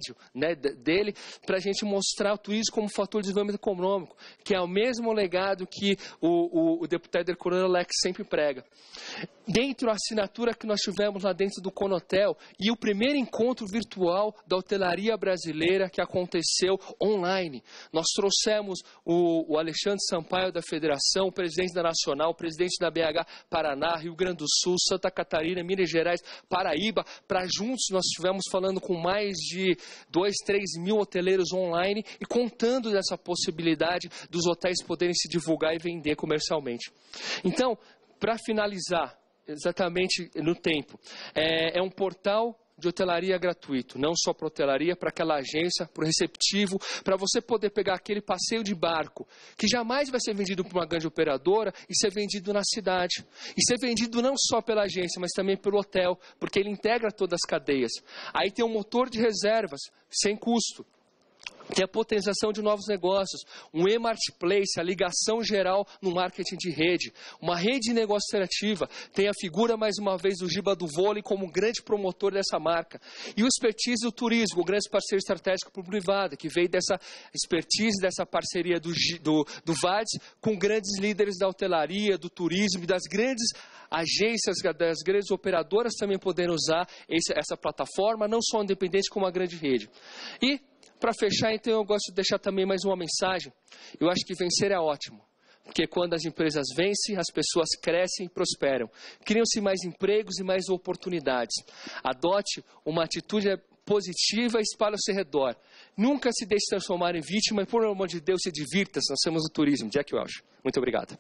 médio, né, dele, para a gente mostrar o turismo como fator de desenvolvimento econômico, que é o mesmo legado que o deputado Herculano Alex sempre prega. Dentro da assinatura que nós tivemos lá dentro do Conotel e o primeiro encontro virtual da hotelaria brasileira que aconteceu online. Nós trouxemos o Alexandre Sampaio da Federação, o presidente da Nacional, o presidente da BH Paraná, Rio Grande do Sul, Santa Catarina, Minas Gerais, Paraíba, para juntos nós estivemos falando com mais de 2, 3 mil hoteleiros online e contando dessa possibilidade dos hotéis poderem se divulgar e vender comercialmente. Então, para finalizar, exatamente no tempo, é um portal de hotelaria gratuito, não só para hotelaria, para aquela agência, para o receptivo, para você poder pegar aquele passeio de barco, que jamais vai ser vendido por uma grande operadora e ser vendido na cidade. E ser vendido não só pela agência, mas também pelo hotel, porque ele integra todas as cadeias. Aí tem um motor de reservas, sem custo. Tem a potenciação de novos negócios, um e-marketplace, a ligação geral no marketing de rede, uma rede de negócio interativa, tem a figura, mais uma vez, do Giba do Vôlei como grande promotor dessa marca. E o expertise do turismo, o grande parceiro estratégico para o privado, que veio dessa expertise, dessa parceria do VADS com grandes líderes da hotelaria, do turismo e das grandes agências, das grandes operadoras também podendo usar essa plataforma, não só independente como uma grande rede. E para fechar, então, eu gosto de deixar também mais uma mensagem. Eu acho que vencer é ótimo, porque quando as empresas vencem, as pessoas crescem e prosperam. Criam-se mais empregos e mais oportunidades. Adote uma atitude positiva e espalhe ao seu redor. Nunca se deixe transformar em vítima e, por amor de Deus, se divirta-se. Nós somos o turismo. Jack Welch. Muito obrigado.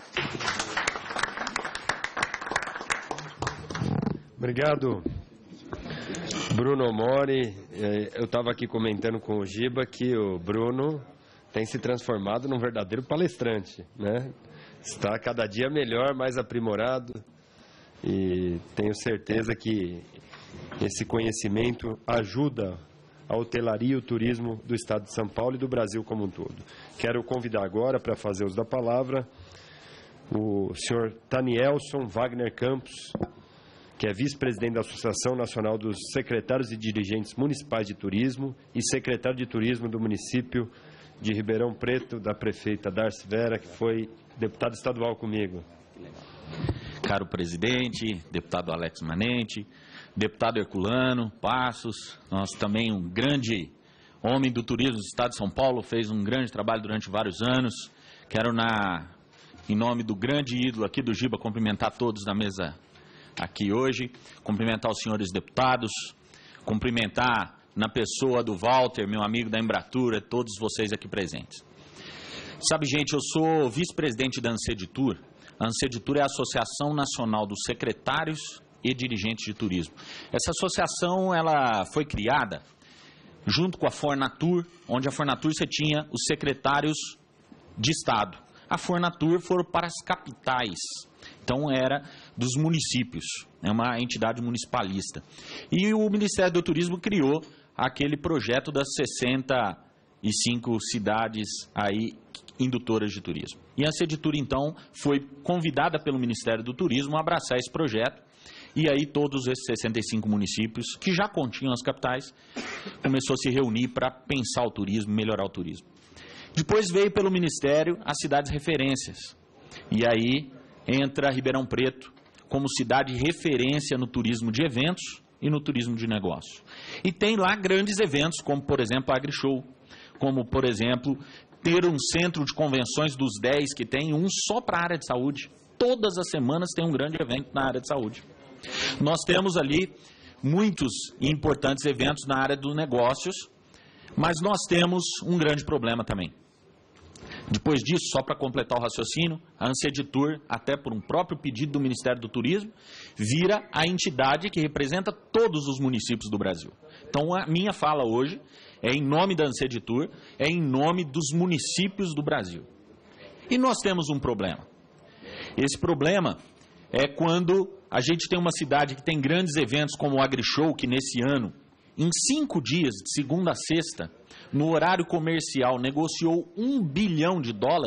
Obrigado, Bruno Mori. Eu estava aqui comentando com o Giba que o Bruno tem se transformado num verdadeiro palestrante, né? Está cada dia melhor, mais aprimorado, e tenho certeza que esse conhecimento ajuda a hotelaria e o turismo do Estado de São Paulo e do Brasil como um todo. Quero convidar agora para fazer uso da palavra o senhor Tanielson Wagner Campos, que é vice-presidente da Associação Nacional dos Secretários e Dirigentes Municipais de Turismo e secretário de Turismo do município de Ribeirão Preto, da prefeita Darcy Vera, que foi deputado estadual comigo. Caro presidente, deputado Alex Manente, deputado Herculano Passos, nós também um grande homem do turismo do Estado de São Paulo, fez um grande trabalho durante vários anos. Quero, em nome do grande ídolo aqui do Giba, cumprimentar todos na mesa aqui hoje, cumprimentar os senhores deputados, cumprimentar na pessoa do Walter, meu amigo da Embratur, todos vocês aqui presentes. Sabe, gente, eu sou vice-presidente da Anseditur. A Anseditur é a Associação Nacional dos Secretários e Dirigentes de Turismo. Essa associação, ela foi criada junto com a Fornatur, onde a Fornatur você tinha os secretários de Estado. A Fornatur foram para as capitais. Então, era dos municípios, é uma entidade municipalista. E o Ministério do Turismo criou aquele projeto das 65 cidades aí indutoras de turismo. E a Anseditur, então, foi convidada pelo Ministério do Turismo a abraçar esse projeto. E aí todos esses 65 municípios, que já continham as capitais, começou a se reunir para pensar o turismo, melhorar o turismo. Depois veio pelo Ministério as cidades referências. E aí entra Ribeirão Preto como cidade referência no turismo de eventos e no turismo de negócio. E tem lá grandes eventos, como, por exemplo, a AgriShow, como, por exemplo, ter um centro de convenções dos 10 que tem, um só para a área de saúde. Todas as semanas tem um grande evento na área de saúde. Nós temos ali muitos e importantes eventos na área dos negócios, mas nós temos um grande problema também. Depois disso, só para completar o raciocínio, a Anseditur, até por um próprio pedido do Ministério do Turismo, vira a entidade que representa todos os municípios do Brasil. Então, a minha fala hoje é em nome da Anseditur, é em nome dos municípios do Brasil. E nós temos um problema. Esse problema é quando a gente tem uma cidade que tem grandes eventos como o AgriShow, que nesse ano, em 5 dias, de segunda a sexta, no horário comercial, negociou $1 bilhão.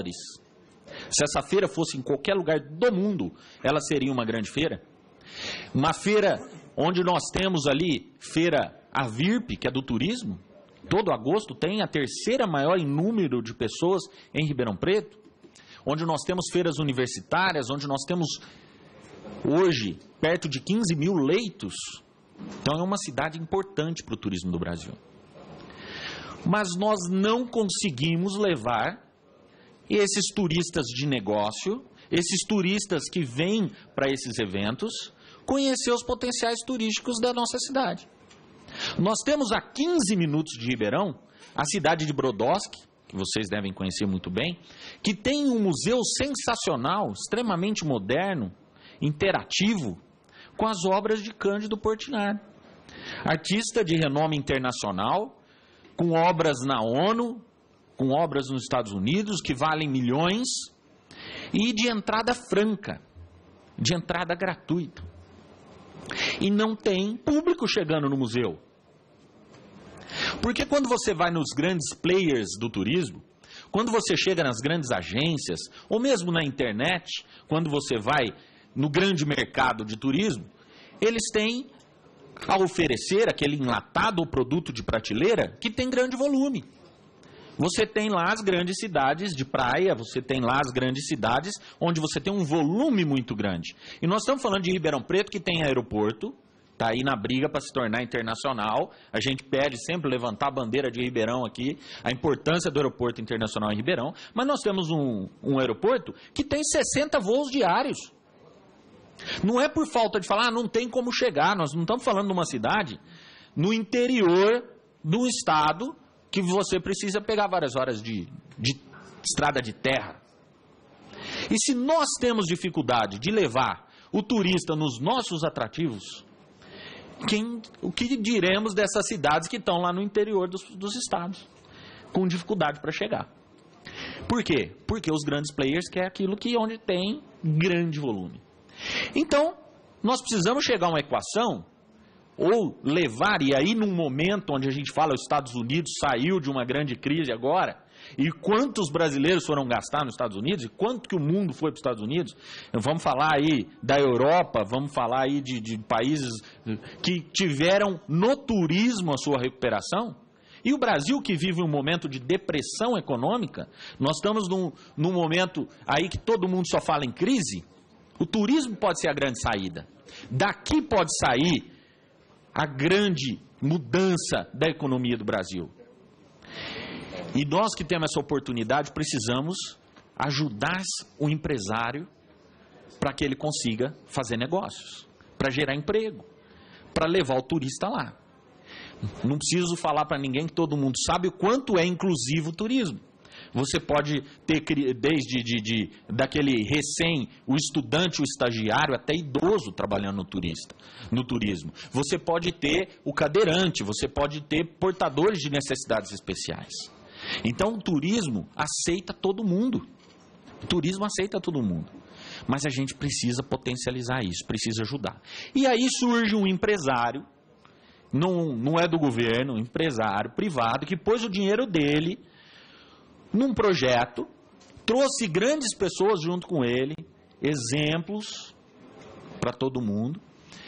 Se essa feira fosse em qualquer lugar do mundo, ela seria uma grande feira. Uma feira onde nós temos ali, feira Avirp, que é do turismo, Todo agosto tem a terceira maior em número de pessoas em Ribeirão Preto, onde nós temos feiras universitárias, onde nós temos hoje perto de 15 mil leitos. Então é uma cidade importante para o turismo do Brasil. Mas nós não conseguimos levar esses turistas de negócio, esses turistas que vêm para esses eventos, conhecer os potenciais turísticos da nossa cidade. Nós temos a 15 minutos de Ribeirão, a cidade de Brodowski, que vocês devem conhecer muito bem, que tem um museu sensacional, extremamente moderno, interativo, com as obras de Cândido Portinari. Artista de renome internacional, com obras na ONU, com obras nos Estados Unidos, que valem milhões, e de entrada franca, de entrada gratuita. E não tem público chegando no museu. Porque quando você vai nos grandes players do turismo, quando você chega nas grandes agências, ou mesmo na internet, quando você vai no grande mercado de turismo, eles têm a oferecer aquele enlatado ou produto de prateleira que tem grande volume. Você tem lá as grandes cidades de praia, você tem lá as grandes cidades onde você tem um volume muito grande. E nós estamos falando de Ribeirão Preto, que tem aeroporto, está aí na briga para se tornar internacional. A gente pede sempre levantar a bandeira de Ribeirão aqui, a importância do aeroporto internacional em Ribeirão. Mas nós temos um aeroporto que tem 60 voos diários. Não é por falta de falar, não tem como chegar. Nós não estamos falando de uma cidade no interior do estado que você precisa pegar várias horas de estrada de terra. E se nós temos dificuldade de levar o turista nos nossos atrativos, o que diremos dessas cidades que estão lá no interior dos estados, com dificuldade para chegar? Por quê? Porque os grandes players querem aquilo onde tem grande volume. Então, nós precisamos chegar a uma equação, ou levar, e aí num momento onde a gente fala os Estados Unidos saiu de uma grande crise agora, e quantos brasileiros foram gastar nos Estados Unidos, e quanto que o mundo foi para os Estados Unidos, vamos falar aí da Europa, vamos falar aí de países que tiveram no turismo a sua recuperação, e o Brasil que vive um momento de depressão econômica, nós estamos num momento aí que todo mundo só fala em crise, o turismo pode ser a grande saída. Daqui pode sair a grande mudança da economia do Brasil. E nós que temos essa oportunidade precisamos ajudar o empresário para que ele consiga fazer negócios, para gerar emprego, para levar o turista lá. Não preciso falar para ninguém que todo mundo sabe o quanto é inclusivo o turismo. Você pode ter desde daquele o estudante, o estagiário, até idoso trabalhando no turismo. Você pode ter o cadeirante, você pode ter portadores de necessidades especiais. Então o turismo aceita todo mundo. O turismo aceita todo mundo. Mas a gente precisa potencializar isso, precisa ajudar. E aí surge um empresário, não é do governo, um empresário privado, que pôs o dinheiro dele num projeto, trouxe grandes pessoas junto com ele, exemplos para todo mundo,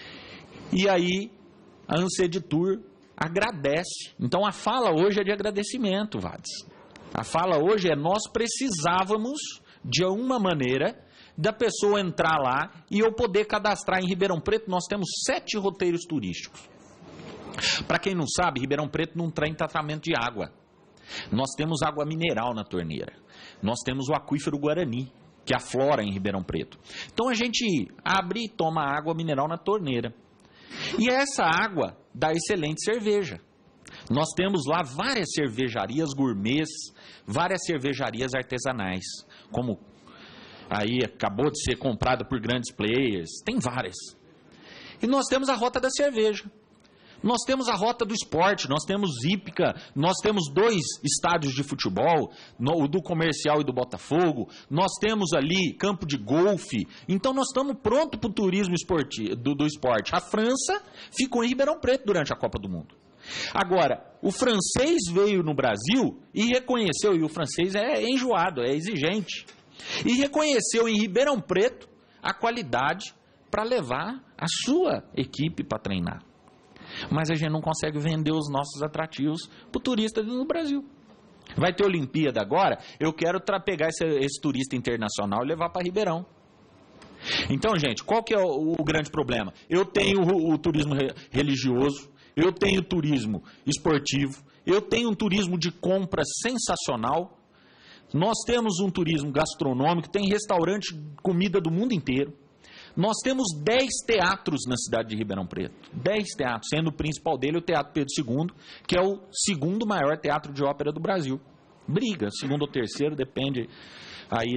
e aí a Anceditur agradece. Então a fala hoje é de agradecimento, Vades. A fala hoje é: nós precisávamos, de alguma maneira, da pessoa entrar lá e eu poder cadastrar em Ribeirão Preto. Nós temos 7 roteiros turísticos. Para quem não sabe, Ribeirão Preto não tem tratamento de água. Nós temos água mineral na torneira. Nós temos o aquífero Guarani, que aflora em Ribeirão Preto. Então a gente abre e toma água mineral na torneira. E essa água dá excelente cerveja. Nós temos lá várias cervejarias gourmets, várias cervejarias artesanais, como aí acabou de ser comprada por grandes players, tem várias. E nós temos a Rota da Cerveja. Nós temos a Rota do Esporte, nós temos Hípica, nós temos 2 estádios de futebol, o do Comercial e do Botafogo, nós temos ali campo de golfe. Então nós estamos prontos para o turismo do esporte. A França ficou em Ribeirão Preto durante a Copa do Mundo. Agora, o francês veio no Brasil e reconheceu, e o francês é enjoado, é exigente, e reconheceu em Ribeirão Preto a qualidade para levar a sua equipe para treinar. Mas a gente não consegue vender os nossos atrativos para o turista no Brasil. Vai ter Olimpíada agora, eu quero pegar esse turista internacional e levar para Ribeirão. Então, gente, qual que é o grande problema? Eu tenho o turismo religioso, eu tenho turismo esportivo, eu tenho um turismo de compra sensacional, nós temos um turismo gastronômico, tem restaurante, comida do mundo inteiro. Nós temos 10 teatros na cidade de Ribeirão Preto. 10 teatros, sendo o principal dele o Teatro Pedro II, que é o segundo maior teatro de ópera do Brasil. Briga, segundo ou terceiro, depende aí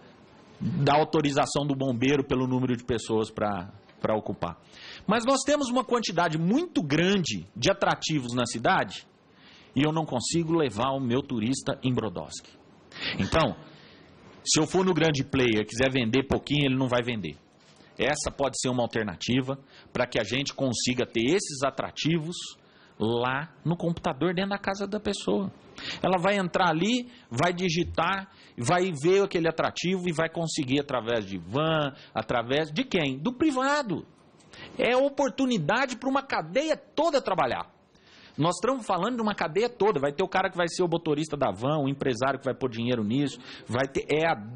da autorização do bombeiro pelo número de pessoas para ocupar. Mas nós temos uma quantidade muito grande de atrativos na cidade e eu não consigo levar o meu turista em Brodowski. Então, se eu for no grande player e quiser vender pouquinho, ele não vai vender. Essa pode ser uma alternativa para que a gente consiga ter esses atrativos lá no computador dentro da casa da pessoa. Ela vai entrar ali, vai digitar, vai ver aquele atrativo e vai conseguir através de van, através de quem? Do privado. É oportunidade para uma cadeia toda trabalhar. Nós estamos falando de uma cadeia toda. Vai ter o cara que vai ser o motorista da van, o empresário que vai pôr dinheiro nisso. Vai ter,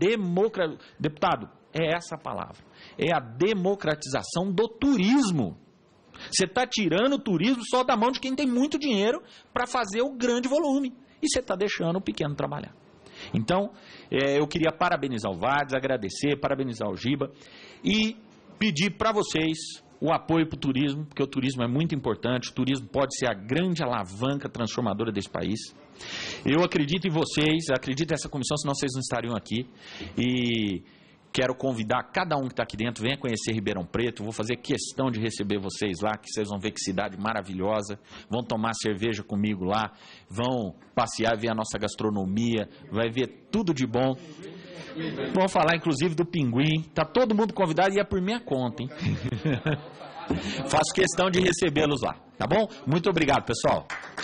Deputado, é essa a palavra. É a democratização do turismo. Você está tirando o turismo só da mão de quem tem muito dinheiro para fazer o grande volume. E você está deixando o pequeno trabalhar. Então, eu queria parabenizar o Vades, agradecer, parabenizar o Giba e pedir para vocês o apoio para o turismo, porque o turismo é muito importante, o turismo pode ser a grande alavanca transformadora desse país. Eu acredito em vocês, acredito nessa comissão, senão vocês não estariam aqui. E quero convidar cada um que está aqui dentro, venha conhecer Ribeirão Preto, vou fazer questão de receber vocês lá, que vocês vão ver que cidade maravilhosa, vão tomar cerveja comigo lá, vão passear, ver a nossa gastronomia, vai ver tudo de bom. Vamos falar inclusive do Pinguim, está todo mundo convidado e é por minha conta, hein? Faço questão de recebê-los lá, tá bom? Muito obrigado, pessoal.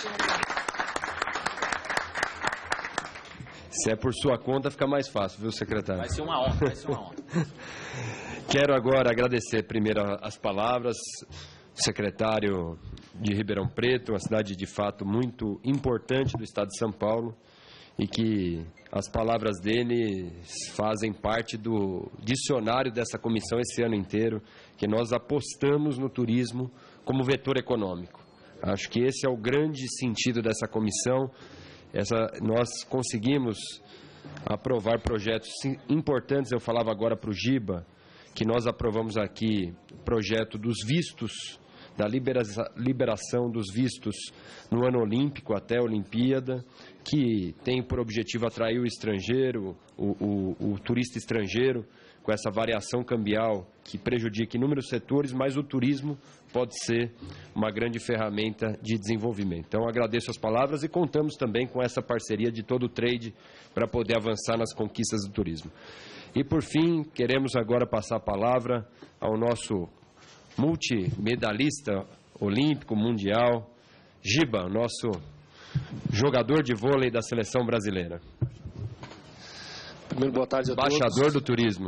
Se é por sua conta, fica mais fácil, viu, secretário? Vai ser uma honra, vai ser uma honra. Quero agora agradecer primeiro as palavras do secretário de Ribeirão Preto, uma cidade de fato muito importante do estado de São Paulo, e que as palavras dele fazem parte do dicionário dessa comissão esse ano inteiro, que nós apostamos no turismo como vetor econômico. Acho que esse é o grande sentido dessa comissão. Nós conseguimos aprovar projetos importantes. Eu falava agora para o Giba, que nós aprovamos aqui o projeto dos vistos, da liberação dos vistos no ano olímpico até a Olimpíada, que tem por objetivo atrair o estrangeiro, o turista estrangeiro, com essa variação cambial que prejudica inúmeros setores, mas o turismo pode ser uma grande ferramenta de desenvolvimento. Então, agradeço as palavras e contamos também com essa parceria de todo o trade para poder avançar nas conquistas do turismo. E, por fim, queremos agora passar a palavra ao nosso multimedalista olímpico, mundial, Giba, nosso jogador de vôlei da seleção brasileira. Primeiro, boa tarde a todos. Embaixador do turismo.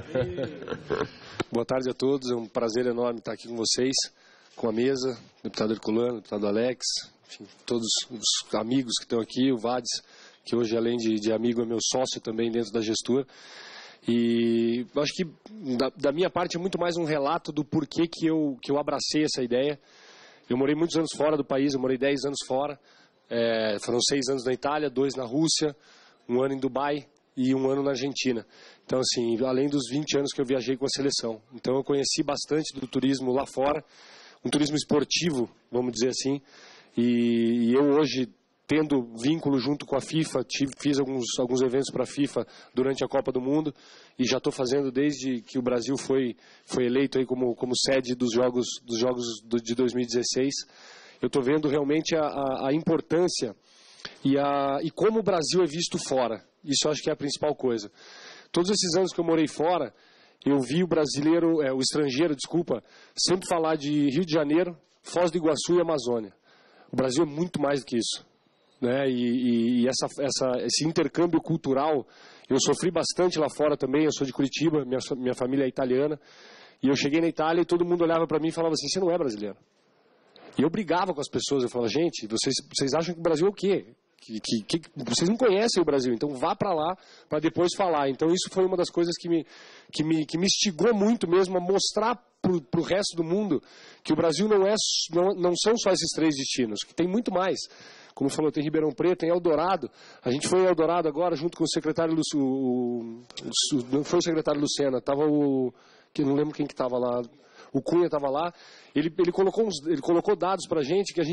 Boa tarde a todos, é um prazer enorme estar aqui com vocês, com a mesa, deputado Herculano, deputado Alex, enfim, todos os amigos que estão aqui, o Vades, que hoje além de amigo é meu sócio também dentro da Gestur. E eu acho que da minha parte é muito mais um relato do porquê que eu abracei essa ideia. Eu morei muitos anos fora do país, eu morei 10 anos fora, foram 6 anos na Itália, 2 na Rússia, 1 ano em Dubai e 1 ano na Argentina. Então, assim, além dos 20 anos que eu viajei com a seleção. Então, eu conheci bastante do turismo lá fora, um turismo esportivo, vamos dizer assim. E eu hoje, tendo vínculo junto com a FIFA, fiz alguns eventos para a FIFA durante a Copa do Mundo e já estou fazendo desde que o Brasil foi eleito aí como sede dos Jogos de 2016. Eu estou vendo realmente a importância e como o Brasil é visto fora. Isso eu acho que é a principal coisa. Todos esses anos que eu morei fora, eu vi o estrangeiro, sempre falar de Rio de Janeiro, Foz do Iguaçu e Amazônia. O Brasil é muito mais do que isso, né? E esse intercâmbio cultural, eu sofri bastante lá fora também. Eu sou de Curitiba, minha família é italiana, e eu cheguei na Itália e todo mundo olhava para mim e falava assim: você não é brasileiro. E eu brigava com as pessoas, eu falava, gente, vocês acham que o Brasil é o quê? Vocês não conhecem o Brasil, então vá para lá para depois falar. Então isso foi uma das coisas que me instigou muito mesmo a mostrar para o resto do mundo que o Brasil não são só esses 3 destinos, que tem muito mais. Como falou, tem Ribeirão Preto, tem Eldorado. A gente foi em Eldorado agora junto com o secretário não foi o secretário Lucena, estava que eu não lembro quem que estava lá. O Cunha estava lá, ele colocou dados para a gente que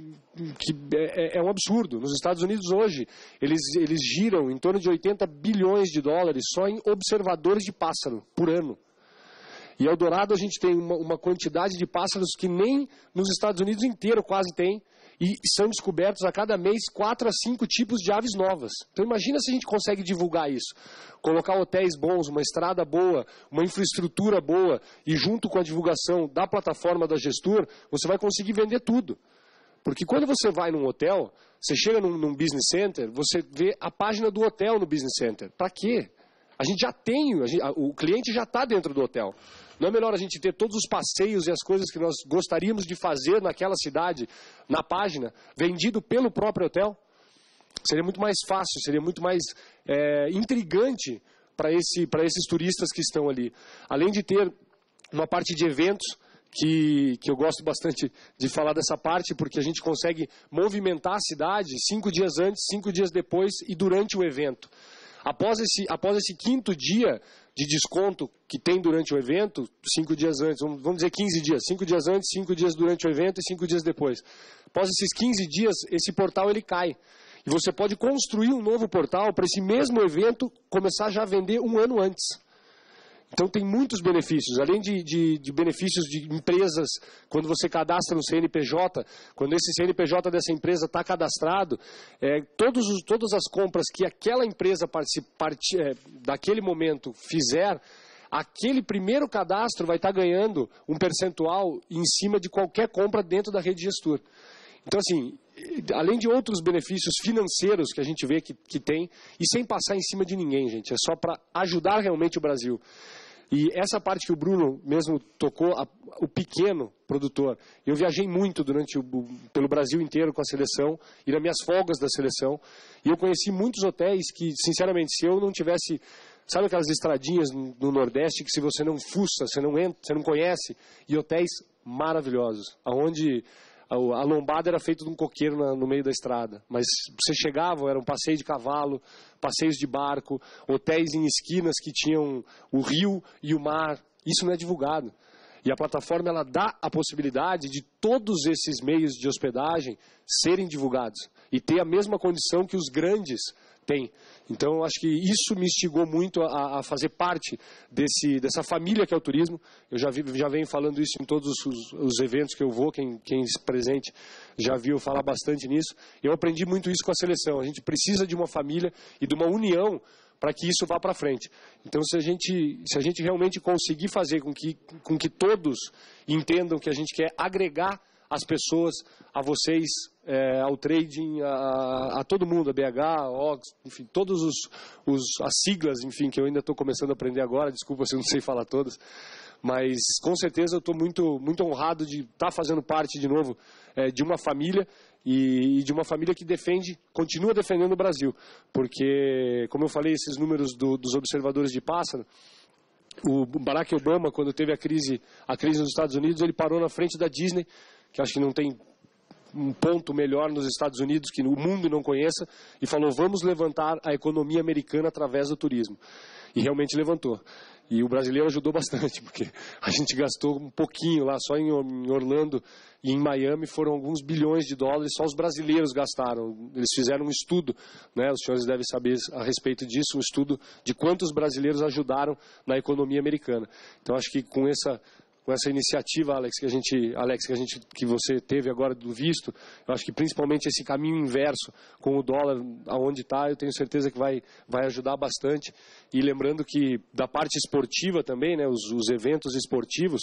é um absurdo. Nos Estados Unidos hoje, eles giram em torno de 80 bilhões de dólares só em observadores de pássaro por ano. E Eldorado a gente tem uma quantidade de pássaros que nem nos Estados Unidos inteiro quase tem. E são descobertos a cada mês 4 a 5 tipos de aves novas. Então imagina se a gente consegue divulgar isso. Colocar hotéis bons, uma estrada boa, uma infraestrutura boa e junto com a divulgação da plataforma da Gestur, você vai conseguir vender tudo. Porque quando você vai num hotel, você chega num business center, você vê a página do hotel no business center. Para quê? A gente já tem, o cliente já está dentro do hotel. Não é melhor a gente ter todos os passeios e as coisas que nós gostaríamos de fazer naquela cidade, na página, vendido pelo próprio hotel? Seria muito mais fácil, seria muito mais intrigante para esses turistas que estão ali. Além de ter uma parte de eventos, que eu gosto bastante de falar dessa parte, porque a gente consegue movimentar a cidade 5 dias antes, 5 dias depois e durante o evento. Após esse 5º dia de desconto que tem durante o evento, 5 dias antes, vamos dizer 15 dias, 5 dias antes, 5 dias durante o evento e 5 dias depois. Após esses 15 dias, esse portal ele cai. E você pode construir um novo portal para esse mesmo evento começar já a vender 1 ano antes. Então tem muitos benefícios, além de benefícios de empresas, quando você cadastra no CNPJ, quando esse CNPJ dessa empresa está cadastrado, todas as compras que aquela empresa daquele momento fizer, aquele primeiro cadastro vai estar ganhando um percentual em cima de qualquer compra dentro da rede Gestur. Então, assim, além de outros benefícios financeiros que a gente vê que tem, e sem passar em cima de ninguém, gente, é só para ajudar realmente o Brasil. E essa parte que o Bruno mesmo tocou, o pequeno produtor, eu viajei muito pelo Brasil inteiro com a seleção e nas minhas folgas da seleção, e eu conheci muitos hotéis que, sinceramente, se eu não tivesse, sabe aquelas estradinhas no Nordeste que se você não fuça, você não entra, você não conhece, e hotéis maravilhosos, onde a lombada era feita de um coqueiro no meio da estrada, mas você chegava, era um passeio de cavalo, passeios de barco, hotéis em esquinas que tinham o rio e o mar. Isso não é divulgado. E a plataforma ela dá a possibilidade de todos esses meios de hospedagem serem divulgados e ter a mesma condição que os grandes têm. Então, eu acho que isso me instigou muito a fazer parte dessa família que é o turismo. Eu já venho falando isso em todos os eventos que eu vou, quem presente já viu falar bastante nisso. Eu aprendi muito isso com a seleção. A gente precisa de uma família e de uma união para que isso vá para frente. Então, se a gente realmente conseguir fazer com que todos entendam que a gente quer agregar as pessoas, a vocês, ao trading, a todo mundo, a BH, a OX, enfim, todas as siglas, enfim, que eu ainda estou começando a aprender agora, desculpa se eu não sei falar todas, mas com certeza eu estou muito, muito honrado de estar fazendo parte de novo de uma família e de uma família que continua defendendo o Brasil, porque, como eu falei, esses números dos observadores de pássaro, o Barack Obama, quando teve a crise nos Estados Unidos, ele parou na frente da Disney, que acho que não tem um ponto melhor nos Estados Unidos que o mundo não conheça, e falou, vamos levantar a economia americana através do turismo. E realmente levantou. E o brasileiro ajudou bastante, porque a gente gastou um pouquinho lá, só em Orlando e em Miami foram alguns bilhões de dólares, só os brasileiros gastaram. Eles fizeram um estudo, né, os senhores devem saber a respeito disso, um estudo de quantos brasileiros ajudaram na economia americana. Então acho que com essa iniciativa, Alex, que você teve agora do visto, eu acho que principalmente esse caminho inverso com o dólar aonde está, eu tenho certeza que vai ajudar bastante. E lembrando que da parte esportiva também, né, os eventos esportivos,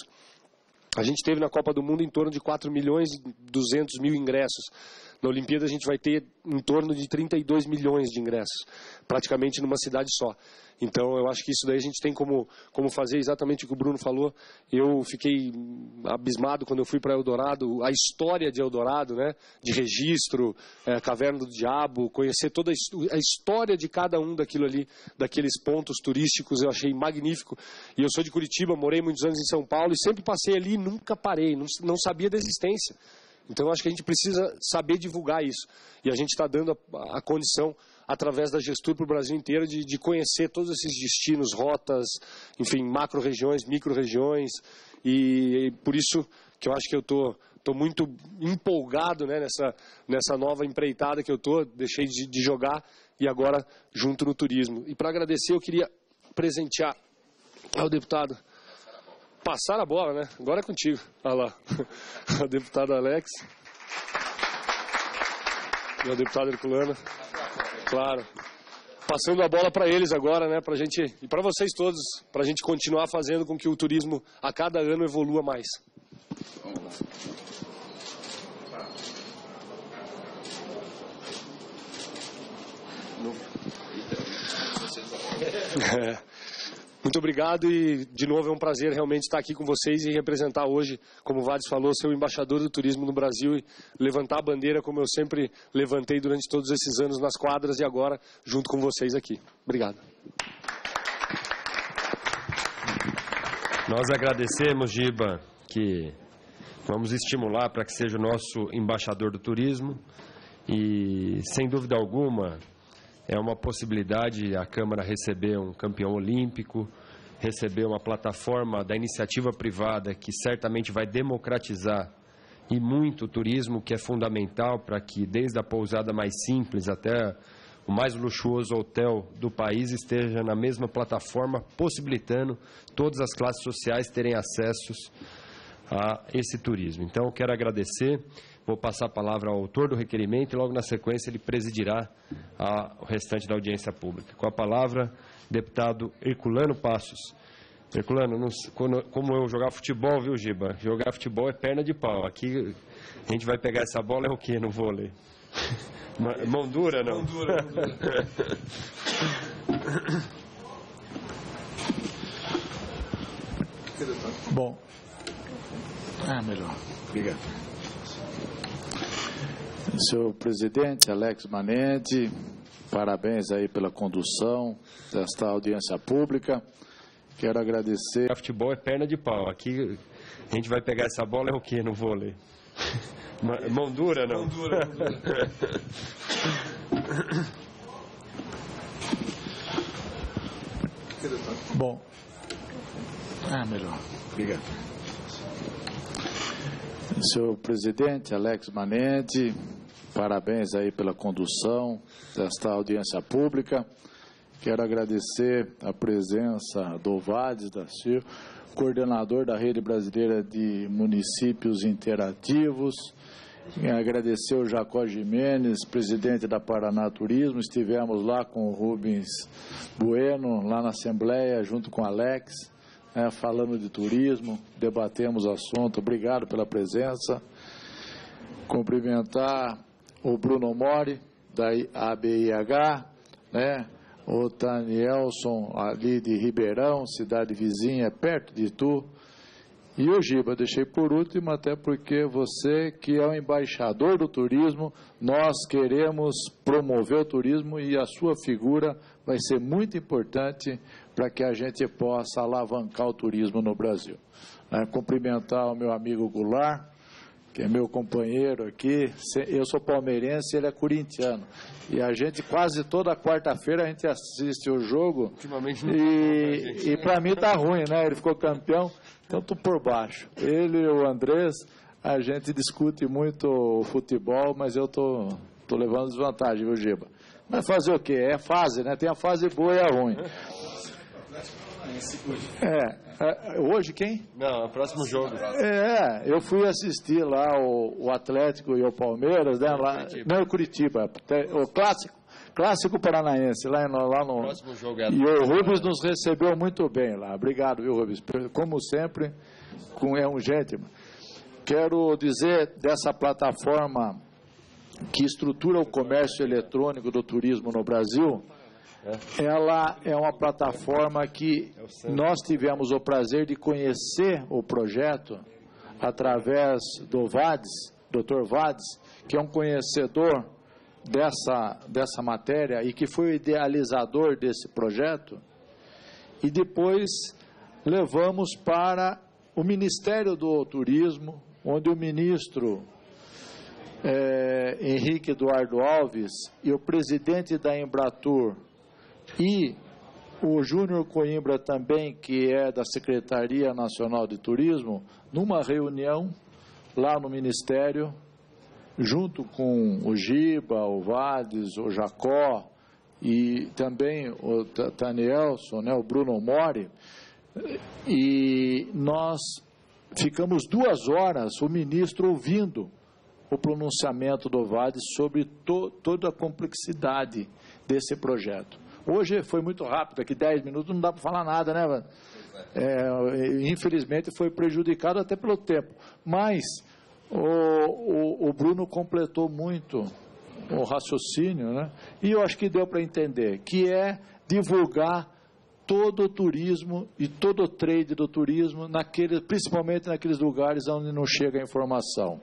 a gente teve na Copa do Mundo em torno de 4 milhões e 200 mil ingressos. Na Olimpíada a gente vai ter em torno de 32 milhões de ingressos, praticamente numa cidade só. Então eu acho que isso daí a gente tem como fazer exatamente o que o Bruno falou. Eu fiquei abismado quando eu fui para Eldorado, a história de Eldorado, né? De registro, Caverna do Diabo, conhecer toda a história de cada um daquilo ali, daqueles pontos turísticos, eu achei magnífico. E eu sou de Curitiba, morei muitos anos em São Paulo e sempre passei ali e nunca parei, não sabia da existência. Então, eu acho que a gente precisa saber divulgar isso. E a gente está dando a condição, através da Gestur para o Brasil inteiro, de conhecer todos esses destinos, rotas, enfim, macro-regiões, micro-regiões. E por isso que eu acho que eu estou muito empolgado, né, nessa nova empreitada que eu estou. Deixei de jogar e agora junto no turismo. E para agradecer, eu queria presentear ao deputado. Passar a bola, né? Agora é contigo. Olha lá. O deputado Alex. E o deputado Herculano. Claro. Passando a bola para eles agora, né? Pra gente, e para vocês todos, para a gente continuar fazendo com que o turismo a cada ano evolua mais. Muito obrigado e, de novo, é um prazer realmente estar aqui com vocês e representar hoje, como o Vades falou, ser o embaixador do turismo no Brasil e levantar a bandeira como eu sempre levantei durante todos esses anos nas quadras e agora junto com vocês aqui. Obrigado. Nós agradecemos, Giba, que vamos estimular para que seja o nosso embaixador do turismo e, sem dúvida alguma, é uma possibilidade a Câmara receber um campeão olímpico, receber uma plataforma da iniciativa privada que certamente vai democratizar e muito o turismo, que é fundamental para que desde a pousada mais simples até o mais luxuoso hotel do país esteja na mesma plataforma, possibilitando todas as classes sociais terem acessos a esse turismo. Então, eu quero agradecer. Vou passar a palavra ao autor do requerimento e logo na sequência ele presidirá o restante da audiência pública. Com a palavra, deputado Herculano Passos. Herculano, como eu jogar futebol, viu, Giba? Jogar futebol é perna de pau. Aqui a gente vai pegar essa bola, é o quê no vôlei? Mão dura, não? Mão dura. Bom. Melhor. Obrigado. Senhor presidente, Alex Manente, parabéns aí pela condução desta audiência pública. Quero agradecer. Futebol é perna de pau. Aqui a gente vai pegar essa bola, é o quê no vôlei? Mão dura, não? Mão dura. Bom. Melhor. Obrigado. Senhor presidente, Alex Manente, parabéns aí pela condução desta audiência pública. Quero agradecer a presença do Vades da Silva, coordenador da Rede Brasileira de Municípios Interativos. Agradecer o Jacó Jimenez, presidente da Paraná Turismo. Estivemos lá com o Rubens Bueno, lá na Assembleia, junto com o Alex. Falando de turismo, debatemos o assunto. Obrigado pela presença. Cumprimentar o Bruno Mori, da ABIH, o Danielson, ali de Ribeirão, cidade vizinha, perto de Tu. E o Giba, deixei por último, até porque você, que é o embaixador do turismo, nós queremos promover o turismo e a sua figura vai ser muito importante para que a gente possa alavancar o turismo no Brasil. Cumprimentar o meu amigo Goulart, que é meu companheiro aqui. Eu sou palmeirense, ele é corintiano. E a gente, quase toda quarta-feira, a gente assiste o jogo. Ultimamente não. E para mim tá ruim, né? Ele ficou campeão, então tô por baixo. Ele e o Andrés, a gente discute muito o futebol, mas eu tô levando desvantagem, viu, Giba? Mas fazer o quê? É fase, né? Tem a fase boa e a ruim. Hoje quem? Não, é o próximo jogo. Eu fui assistir lá o Atlético e o Palmeiras, né? Lá, não, Curitiba. O clássico paranaense, lá no... Próximo jogo é e o Rubens nos recebeu muito bem lá. Obrigado, viu, Rubens? Como sempre, é um gentleman. Quero dizer dessa plataforma que estrutura o comércio eletrônico do turismo no Brasil. Ela é uma plataforma que nós tivemos o prazer de conhecer o projeto através do Vades, Dr. Vades, que é um conhecedor dessa matéria e que foi o idealizador desse projeto, e depois levamos para o Ministério do Turismo, onde o ministro Henrique Eduardo Alves e o presidente da Embratur e o Júnior Coimbra também, que é da Secretaria Nacional de Turismo, numa reunião lá no Ministério, junto com o Giba, o Vades, o Jacó e também o Danielson, né, o Bruno Mori, e nós ficamos 2 horas, o ministro ouvindo o pronunciamento do Vades sobre toda a complexidade desse projeto. Hoje foi muito rápido, aqui 10 minutos não dá para falar nada, né, Vades? Infelizmente foi prejudicado até pelo tempo, mas o Bruno completou muito o raciocínio, né? E eu acho que deu para entender, que é divulgar todo o turismo e todo o trade do turismo, principalmente naqueles lugares onde não chega a informação.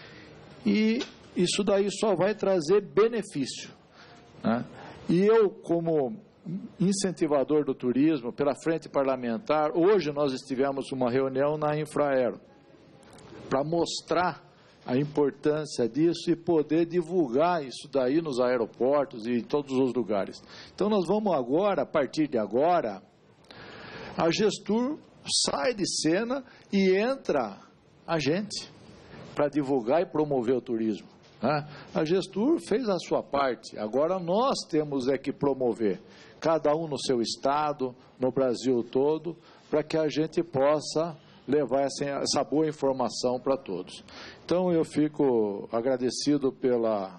E isso daí só vai trazer benefício, né? E eu, como incentivador do turismo, pela frente parlamentar, hoje nós estivemos uma reunião na Infraero, para mostrar a importância disso e poder divulgar isso daí nos aeroportos e em todos os lugares. Então nós vamos agora, a partir de agora, a Gestur sai de cena e entra a gente para divulgar e promover o turismo, né? A Gestur fez a sua parte, agora nós temos que promover, cada um no seu estado, no Brasil todo, para que a gente possa levar essa boa informação para todos. Então, eu fico agradecido pela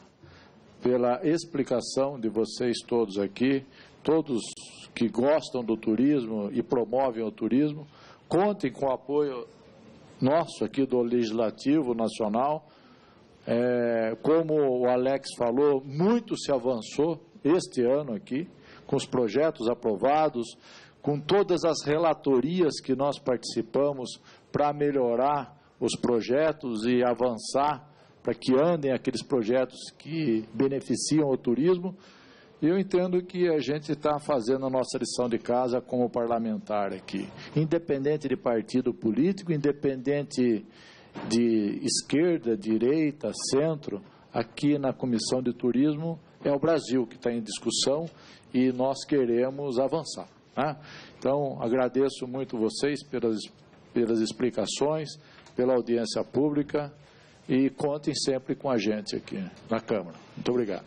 explicação de vocês todos aqui, todos que gostam do turismo e promovem o turismo. Contem com o apoio nosso aqui do Legislativo Nacional. Como o Alex falou, muito se avançou este ano aqui, com os projetos aprovados, com todas as relatorias que nós participamos para melhorar os projetos e avançar para que andem aqueles projetos que beneficiam o turismo. E eu entendo que a gente está fazendo a nossa lição de casa como parlamentar aqui, independente de partido político, independente de esquerda, direita, centro, aqui na Comissão de Turismo é o Brasil que está em discussão e nós queremos avançar, né? Então, agradeço muito vocês pelas explicações, pela audiência pública e contem sempre com a gente aqui na Câmara. Muito obrigado.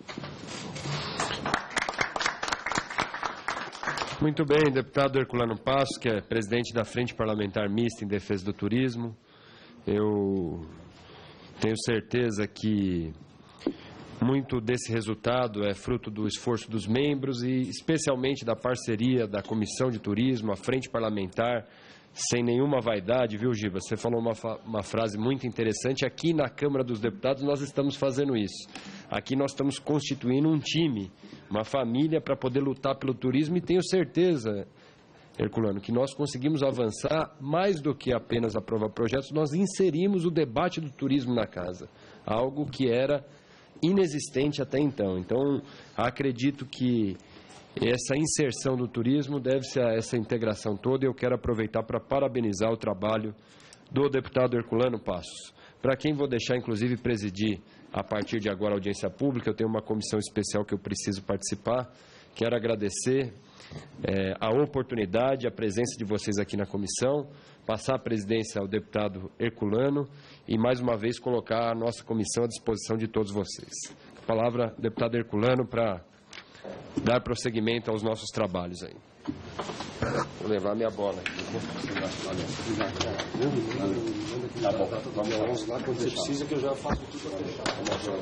Muito bem, deputado Herculano Passos, que é presidente da Frente Parlamentar Mista em Defesa do Turismo. Eu tenho certeza que muito desse resultado é fruto do esforço dos membros e especialmente da parceria da Comissão de Turismo, a Frente Parlamentar, sem nenhuma vaidade, viu, Giba? Você falou uma frase muito interessante. Aqui na Câmara dos Deputados nós estamos fazendo isso. Aqui nós estamos constituindo um time, uma família para poder lutar pelo turismo e tenho certeza, Herculano, que nós conseguimos avançar mais do que apenas aprovar projetos, nós inserimos o debate do turismo na casa, algo que era inexistente até então. Então, acredito que essa inserção do turismo deve-se a essa integração toda e eu quero aproveitar para parabenizar o trabalho do deputado Herculano Passos, para quem vou deixar, inclusive, presidir a partir de agora a audiência pública. Eu tenho uma comissão especial que eu preciso participar. Quero agradecer a oportunidade, a presença de vocês aqui na comissão, passar a presidência ao deputado Herculano e, mais uma vez, colocar a nossa comissão à disposição de todos vocês. A palavra, deputado Herculano, para dar prosseguimento aos nossos trabalhos aí. Vou levar minha bola aqui. Tá bom. Vamos lá, quando você precisa que eu já faço tudo para fechar.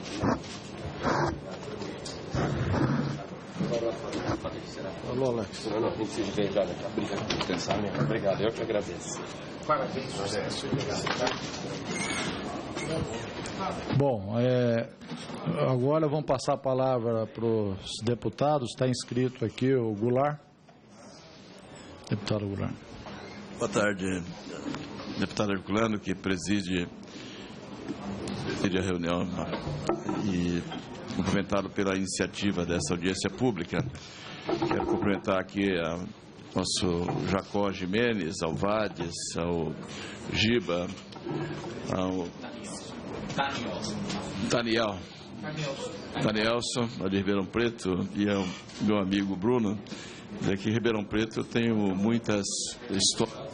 Alô, Alex. Não preciso ver já. Obrigado. Pensar mesmo. Obrigado, eu que agradeço. Parabéns, sucesso. Bom, agora vamos passar a palavra para os deputados. Está inscrito aqui o Goulart. Deputado Goulart. Boa tarde, deputado Herculano, que preside a reunião, e cumprimentá-lo pela iniciativa dessa audiência pública. Quero cumprimentar aqui ao nosso Jacó Gimenez, ao Vades, ao Giba, ao Danielson, lá de Ribeirão Preto, e ao meu amigo Bruno. Aqui em Ribeirão Preto eu tenho muitas histórias,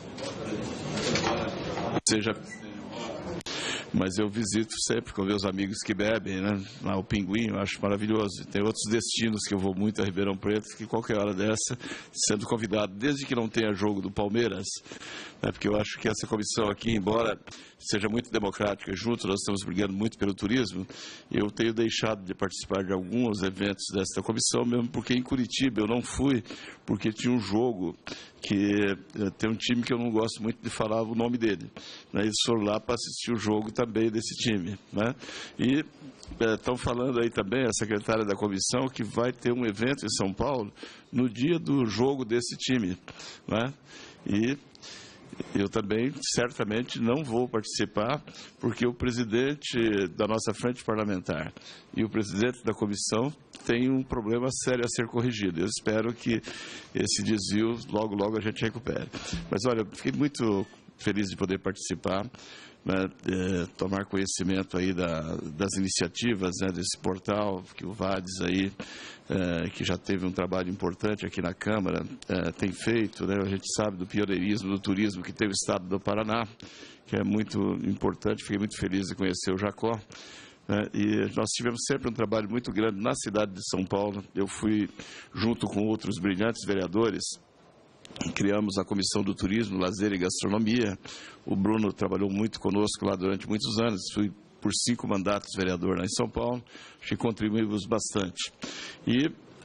mas eu visito sempre com meus amigos que bebem, né? Lá o Pinguim, eu acho maravilhoso. Tem outros destinos que eu vou muito a Ribeirão Preto, que qualquer hora dessa, sendo convidado, desde que não tenha jogo do Palmeiras, né? Porque eu acho que essa comissão aqui, embora seja muito democrática, juntos nós estamos brigando muito pelo turismo, eu tenho deixado de participar de alguns eventos desta comissão, mesmo porque em Curitiba eu não fui, porque tinha um jogo que tem um time que eu não gosto muito de falar o nome dele, né? Eles foram lá para assistir o jogo também desse time, né? E estão falando aí também, a secretária da comissão, que vai ter um evento em São Paulo no dia do jogo desse time, né? E eu também, certamente, não vou participar, porque o presidente da nossa frente parlamentar e o presidente da comissão têm um problema sério a ser corrigido. Eu espero que esse desvio, logo, logo, a gente recupere. Mas, olha, eu fiquei muito feliz de poder participar, né, tomar conhecimento aí das iniciativas, né, desse portal que o Vades aí, que já teve um trabalho importante aqui na Câmara, tem feito, né? A gente sabe do pioneirismo do turismo que tem o estado do Paraná, que é muito importante. Fiquei muito feliz de conhecer o Jacó, né? E nós tivemos sempre um trabalho muito grande na cidade de São Paulo. Eu fui, junto com outros brilhantes vereadores, criamos a Comissão do Turismo, Lazer e Gastronomia. O Bruno trabalhou muito conosco lá durante muitos anos. Fui por 5 mandatos vereador lá em São Paulo. Acho que contribuímos bastante. E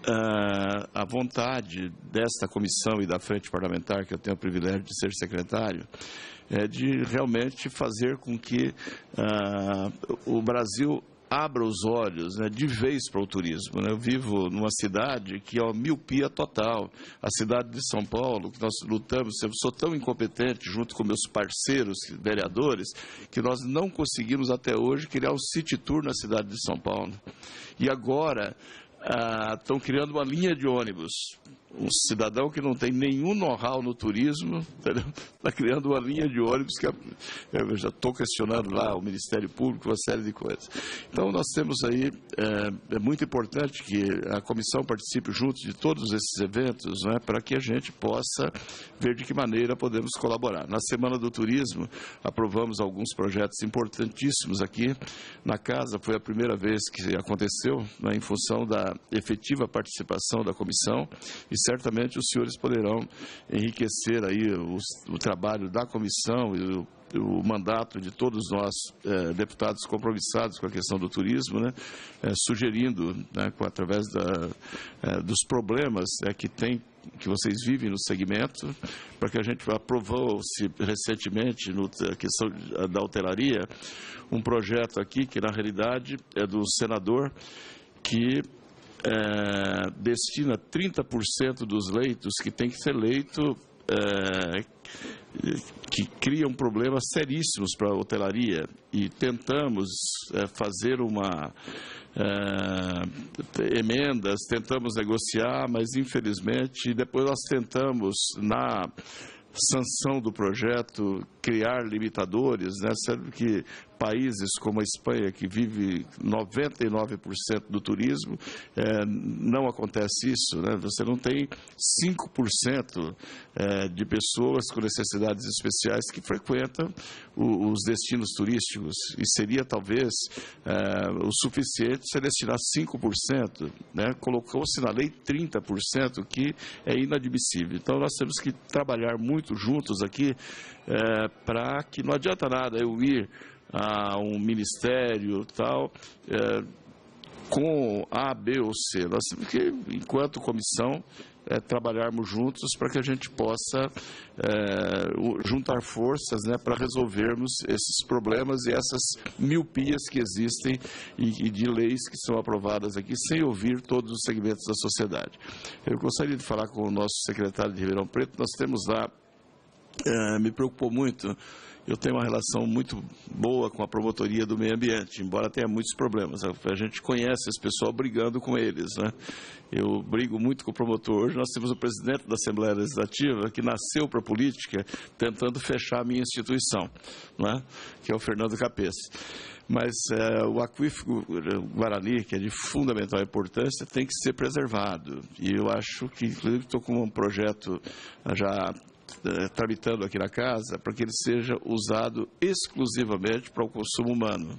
a vontade desta comissão e da frente parlamentar, que eu tenho o privilégio de ser secretário, é de realmente fazer com que o Brasil abra os olhos, né, de vez para o turismo, né? Eu vivo numa cidade que é uma miopia total. A cidade de São Paulo, que nós lutamos, eu sou tão incompetente, junto com meus parceiros vereadores, que nós não conseguimos até hoje criar um city tour na cidade de São Paulo. E agora estão criando uma linha de ônibus. Um cidadão que não tem nenhum know-how no turismo está criando uma linha de ônibus que eu já estou questionando lá o Ministério Público, uma série de coisas. Então, nós temos aí, é muito importante que a comissão participe junto de todos esses eventos, né, para que a gente possa ver de que maneira podemos colaborar. Na Semana do Turismo, aprovamos alguns projetos importantíssimos aqui na Casa. Foi a primeira vez que aconteceu, né, em função da efetiva participação da comissão, e certamente os senhores poderão enriquecer aí o trabalho da comissão e o mandato de todos nós, deputados compromissados com a questão do turismo, né, sugerindo, né, através dos problemas que vocês vivem no segmento, para que a gente aprovou-se recentemente, na questão da hotelaria, um projeto aqui que, na realidade, é do senador, que destina 30% dos leitos que tem que ser leito que criam problemas seríssimos para a hotelaria, e tentamos fazer emendas, tentamos negociar, mas infelizmente depois nós tentamos na sanção do projeto criar limitadores, né? Sendo que países como a Espanha, que vive 99% do turismo, não acontece isso, né? Você não tem 5% de pessoas com necessidades especiais que frequentam os destinos turísticos, e seria talvez o suficiente se destinar 5%, né? Colocou-se na lei 30%, que é inadmissível. Então nós temos que trabalhar muito juntos aqui, para que não adianta nada eu ir a um ministério tal, com A, B ou C. Nós temos que, enquanto comissão, trabalharmos juntos para que a gente possa juntar forças, né, para resolvermos esses problemas e essas miopias que existem e de leis que são aprovadas aqui sem ouvir todos os segmentos da sociedade. Eu gostaria de falar com o nosso secretário de Ribeirão Preto. Nós temos lá, me preocupou muito eu tenho uma relação muito boa com a promotoria do meio ambiente, embora tenha muitos problemas. A gente conhece esse pessoal brigando com eles, né? Eu brigo muito com o promotor. Hoje nós temos o presidente da Assembleia Legislativa que nasceu para a política tentando fechar a minha instituição, né? Que é o Fernando Capês. Mas o aquífero Guarani, que é de fundamental importância, tem que ser preservado. E eu acho que, inclusive, estou com um projeto já tramitando aqui na casa para que ele seja usado exclusivamente para o consumo humano.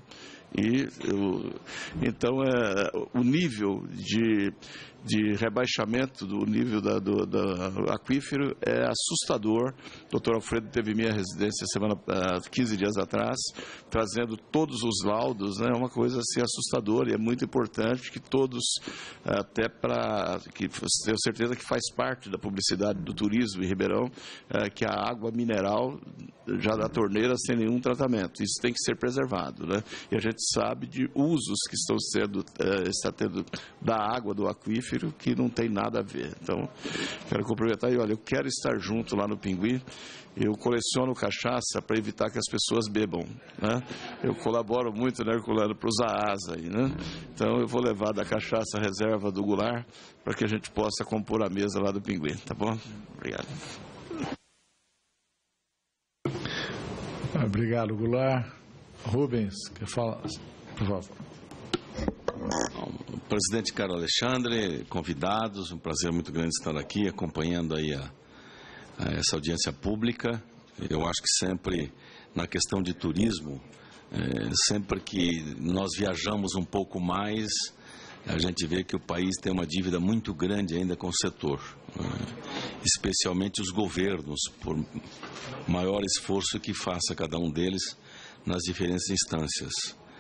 Então, o nível de rebaixamento do nível do aquífero é assustador. O Dr. Alfredo teve minha residência 15 dias atrás, trazendo todos os laudos, né? É uma coisa assim assustadora, e é muito importante que todos, até para que tenho certeza que faz parte da publicidade do turismo em Ribeirão, que a água mineral já da torneira sem nenhum tratamento. Isso tem que ser preservado, né? E a gente sabe de usos que está tendo da água do aquífero que não tem nada a ver. Então, quero cumprimentar e olha, eu quero estar junto lá no Pinguim. Eu coleciono cachaça para evitar que as pessoas bebam, né? Eu colaboro muito, né, Herculano, para os AAs aí, né? Então, eu vou levar da cachaça reserva do Goulart para que a gente possa compor a mesa lá do Pinguim, tá bom? Obrigado. Obrigado, Goulart. Rubens, quer falar? Por favor. Presidente Caro Alexandre, convidados, um prazer muito grande estar aqui acompanhando aí essa audiência pública. Eu acho que sempre na questão de turismo, sempre que nós viajamos um pouco mais, a gente vê que o país tem uma dívida muito grande ainda com o setor, especialmente os governos, por maior esforço que faça cada um deles nas diferentes instâncias.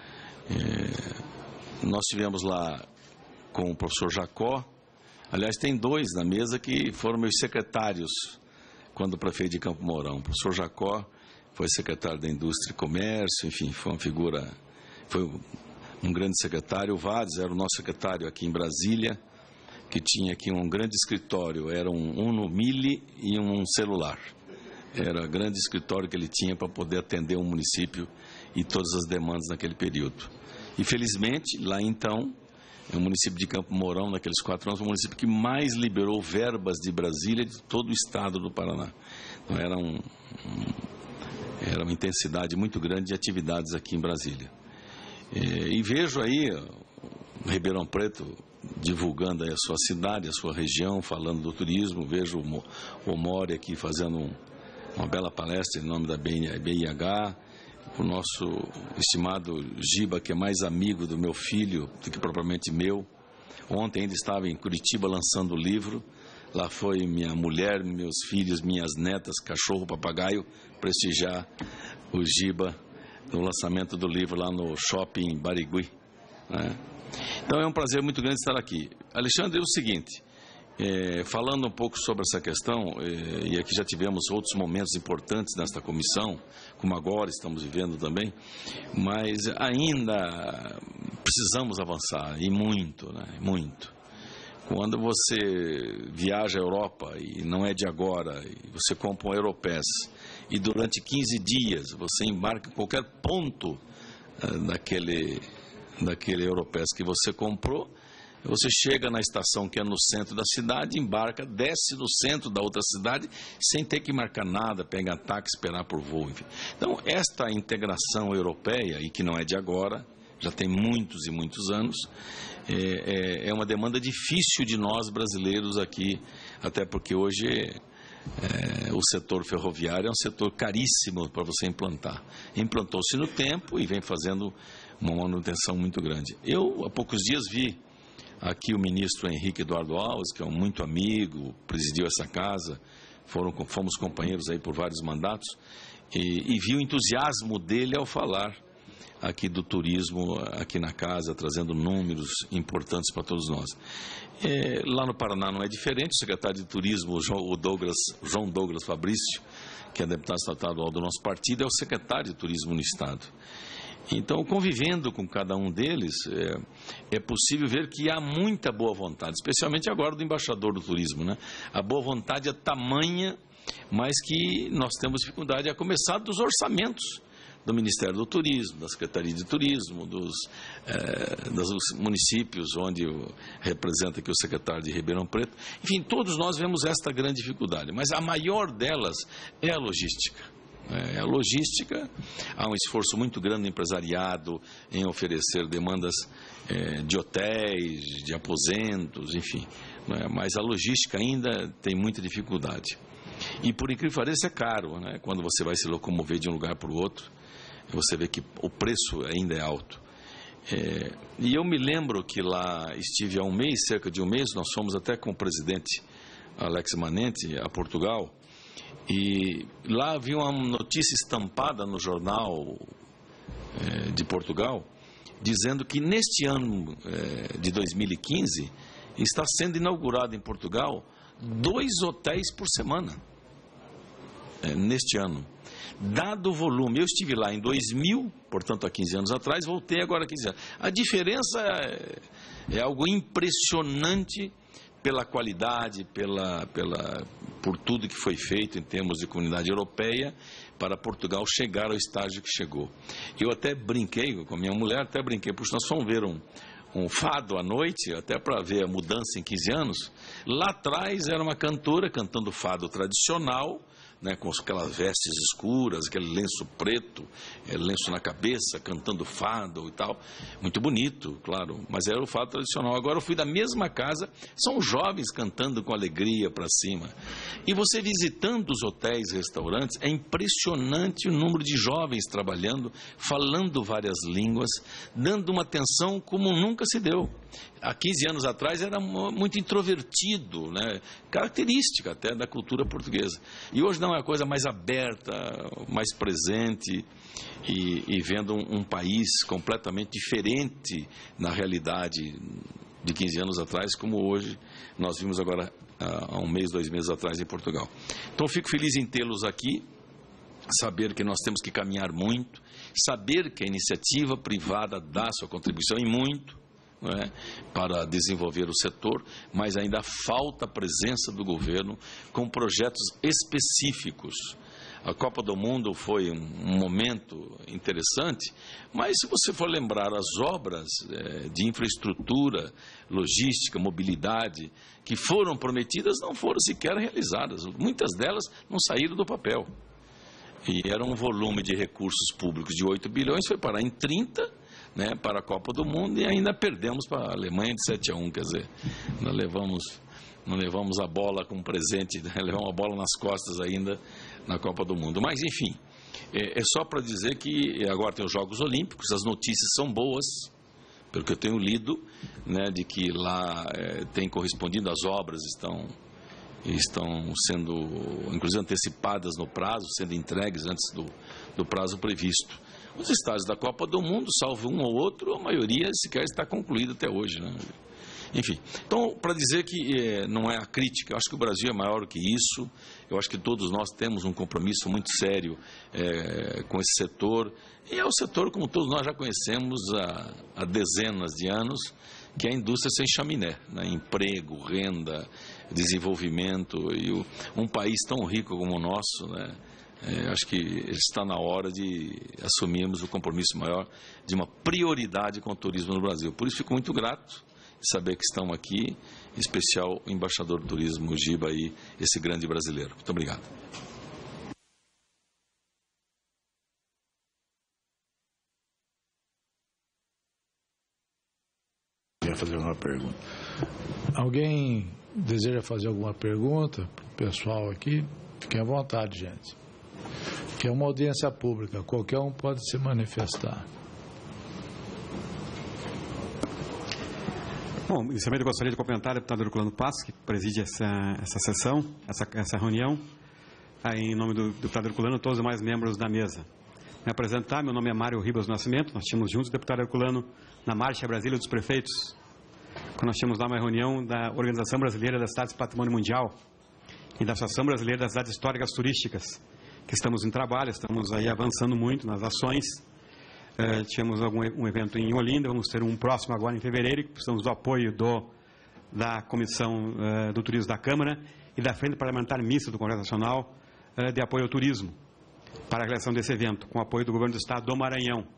Nós tivemos lá com o professor Jacó, aliás, tem dois na mesa que foram meus secretários quando prefeito de Campo Mourão. O professor Jacó foi secretário da Indústria e Comércio, enfim, foi uma figura, foi um grande secretário. O Vades era o nosso secretário aqui em Brasília, que tinha aqui um grande escritório, era um Uno Mille e um celular. Era o grande escritório que ele tinha para poder atender o município e todas as demandas naquele período. E felizmente, lá então, o município de Campo Mourão, naqueles 4 anos, foi o município que mais liberou verbas de Brasília de todo o estado do Paraná. Então, era uma intensidade muito grande de atividades aqui em Brasília. E vejo aí o Ribeirão Preto divulgando aí a sua cidade, a sua região, falando do turismo. Vejo o Mori aqui fazendo uma bela palestra em nome da BIH. O nosso estimado Giba, que é mais amigo do meu filho do que propriamente meu. Ontem ainda estava em Curitiba lançando o livro. Lá foi minha mulher, meus filhos, minhas netas, cachorro, papagaio, prestigiar o Giba no lançamento do livro lá no Shopping Barigui, né? Então é um prazer muito grande estar aqui. Alexandre, é o seguinte, falando um pouco sobre essa questão, e aqui já tivemos outros momentos importantes nesta comissão, como agora estamos vivendo também, mas ainda precisamos avançar, e muito, né? Muito. Quando você viaja à Europa, e não é de agora, e você compra um Europass, e durante 15 dias você embarca em qualquer ponto daquele Europass que você comprou, você chega na estação que é no centro da cidade, embarca, desce no centro da outra cidade, sem ter que marcar nada, pegar táxi, esperar por voo, enfim. Então, esta integração europeia, e que não é de agora, já tem muitos e muitos anos, é uma demanda difícil de nós brasileiros aqui, até porque hoje o setor ferroviário é um setor caríssimo para você implantar. Implantou-se no tempo e vem fazendo uma manutenção muito grande. Eu, há poucos dias, vi aqui o ministro Henrique Eduardo Alves, que é um muito amigo, presidiu essa casa, fomos companheiros aí por vários mandatos, e vi o entusiasmo dele ao falar aqui do turismo, aqui na casa, trazendo números importantes para todos nós. Lá no Paraná não é diferente, o secretário de Turismo, João Douglas Fabrício, que é deputado estadual do nosso partido, é o secretário de Turismo no Estado. Então, convivendo com cada um deles, é possível ver que há muita boa vontade, especialmente agora do embaixador do turismo, né? A boa vontade é tamanha mas que nós temos dificuldade a começar dos orçamentos do Ministério do Turismo, da Secretaria de Turismo, dos municípios onde representa aqui o secretário de Ribeirão Preto. Enfim, todos nós vemos esta grande dificuldade, mas a maior delas é a logística. A logística, há um esforço muito grande no empresariado em oferecer demandas de hotéis, de aposentos, enfim. Mas a logística ainda tem muita dificuldade. E por incrível que pareça é caro, né? Quando você vai se locomover de um lugar para o outro, você vê que o preço ainda é alto. E eu me lembro que lá estive há um mês, cerca de um mês, nós fomos até com o presidente Alex Manente a Portugal, e lá havia uma notícia estampada no jornal de Portugal, dizendo que neste ano de 2015 está sendo inaugurado em Portugal 2 hotéis por semana, neste ano. Dado o volume, eu estive lá em 2000, portanto há 15 anos atrás, voltei agora há 15 anos. A diferença é algo impressionante pela qualidade, por tudo que foi feito em termos de comunidade europeia, para Portugal chegar ao estágio que chegou. Eu até brinquei com a minha mulher, porque nós fomos ver um fado à noite, até para ver a mudança em 15 anos. Lá atrás era uma cantora cantando fado tradicional, né, com aquelas vestes escuras, aquele lenço preto, lenço na cabeça, cantando fado e tal. Muito bonito, claro, mas era o fado tradicional. Agora eu fui da mesma casa, são jovens cantando com alegria para cima. E você visitando os hotéis e restaurantes, é impressionante o número de jovens trabalhando, falando várias línguas, dando uma atenção como nunca se deu. Há 15 anos atrás era muito introvertido, né? Característica até da cultura portuguesa. E hoje não, é a coisa mais aberta, mais presente, e vendo um país completamente diferente na realidade de 15 anos atrás, como hoje nós vimos agora há um mês, 2 meses atrás em Portugal. Então fico feliz em tê-los aqui, saber que nós temos que caminhar muito, saber que a iniciativa privada dá sua contribuição em muito, para desenvolver o setor, mas ainda falta a presença do governo com projetos específicos. A Copa do Mundo foi um momento interessante, mas se você for lembrar as obras de infraestrutura, logística, mobilidade, que foram prometidas, não foram sequer realizadas. Muitas delas não saíram do papel. E era um volume de recursos públicos de 8 bilhões, foi parar em 30, né, para a Copa do Mundo, e ainda perdemos para a Alemanha de 7-1, quer dizer, não levamos a bola como presente, né, levamos a bola nas costas ainda na Copa do Mundo. Mas, enfim, é só para dizer que agora tem os Jogos Olímpicos, as notícias são boas, pelo que eu tenho lido, né, de que lá tem correspondido, as obras estão sendo, inclusive, antecipadas no prazo, sendo entregues antes do prazo previsto. Os estádios da Copa do Mundo, salvo um ou outro, a maioria sequer está concluída até hoje, né? Enfim, então, para dizer que não é a crítica, eu acho que o Brasil é maior que isso, eu acho que todos nós temos um compromisso muito sério com esse setor, e é o setor, como todos nós já conhecemos há dezenas de anos, que é a indústria sem chaminé, né? Emprego, renda, desenvolvimento, e um país tão rico como o nosso, né? Acho que está na hora de assumirmos o compromisso maior de uma prioridade com o turismo no Brasil. Por isso fico muito grato de saber que estão aqui, em especial o embaixador do turismo, Giba, e esse grande brasileiro. Muito obrigado. Quer fazer uma pergunta? Alguém deseja fazer alguma pergunta para o pessoal aqui? Fiquem à vontade, gente. Que é uma audiência pública, qualquer um pode se manifestar. Bom, inicialmente eu gostaria de cumprimentar o deputado Herculano Passos, que preside essa sessão, essa reunião, em nome do deputado Herculano e todos os demais membros da mesa. Me apresentar, meu nome é Mário Ribas Nascimento, nós tínhamos juntos o deputado Herculano na Marcha Brasília dos Prefeitos, quando nós tínhamos lá uma reunião da Organização Brasileira das Cidades Patrimônio Mundial e da Associação Brasileira das Cidades Históricas Turísticas, que estamos em trabalho, estamos aí avançando muito nas ações. Tivemos um evento em Olinda, vamos ter um próximo agora em fevereiro, que precisamos do apoio da Comissão do Turismo da Câmara, e da Frente Parlamentar Mista do Congresso Nacional de apoio ao turismo, para a realização desse evento, com apoio do Governo do Estado do Maranhão.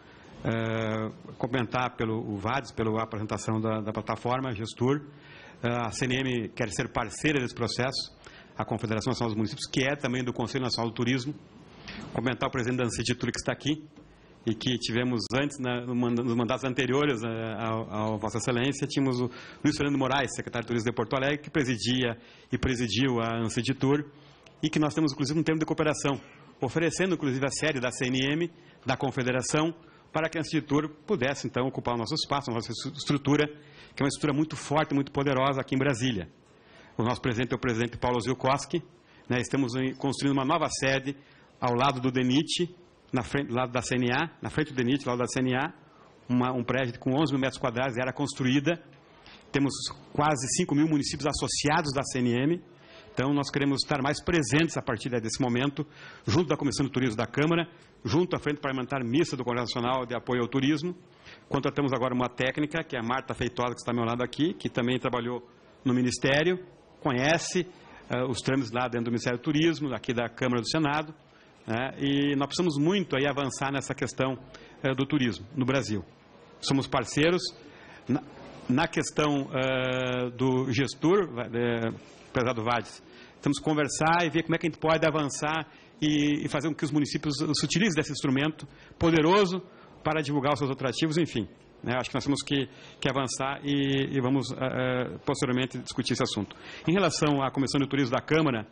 Comentar pelo VADES, pela apresentação da plataforma Gestur. A CNM quer ser parceira desse processo, a Confederação Nacional dos Municípios, que é também do Conselho Nacional do Turismo. Comentar o presidente da Anceditur, que está aqui, e que tivemos antes, nos mandatos anteriores ao Vossa Excelência, tínhamos o Luiz Fernando Moraes, secretário de Turismo de Porto Alegre, que presidia e presidiu a Anceditur, e que nós temos, inclusive, um termo de cooperação, oferecendo, inclusive, a sede da CNM, da Confederação, para que a Anceditur pudesse, então, ocupar o nosso espaço, a nossa estrutura, que é uma estrutura muito forte, muito poderosa aqui em Brasília. O nosso presidente é o presidente Paulo Zilkowski, né? Estamos construindo uma nova sede ao lado do DENIT, na frente, do lado da CNA, na frente do DENIT, ao lado da CNA, um prédio com 11 mil metros quadrados, era construída. Temos quase 5 mil municípios associados da CNM, então nós queremos estar mais presentes a partir desse momento, junto da Comissão de Turismo da Câmara, junto à Frente Parlamentar Mista do Congresso Nacional de Apoio ao Turismo. Contratamos agora uma técnica, que é a Marta Feitosa, que está ao meu lado aqui, que também trabalhou no Ministério, conhece os trâmites lá dentro do Ministério do Turismo, aqui da Câmara do Senado, né? E nós precisamos muito aí avançar nessa questão do turismo no Brasil. Somos parceiros na questão do Gestur, apesar do VADES. Temos que conversar e ver como é que a gente pode avançar e fazer com que os municípios se utilizem desse instrumento poderoso para divulgar os seus atrativos, enfim. Né? Acho que nós temos que avançar e vamos posteriormente discutir esse assunto. Em relação à Comissão de Turismo da Câmara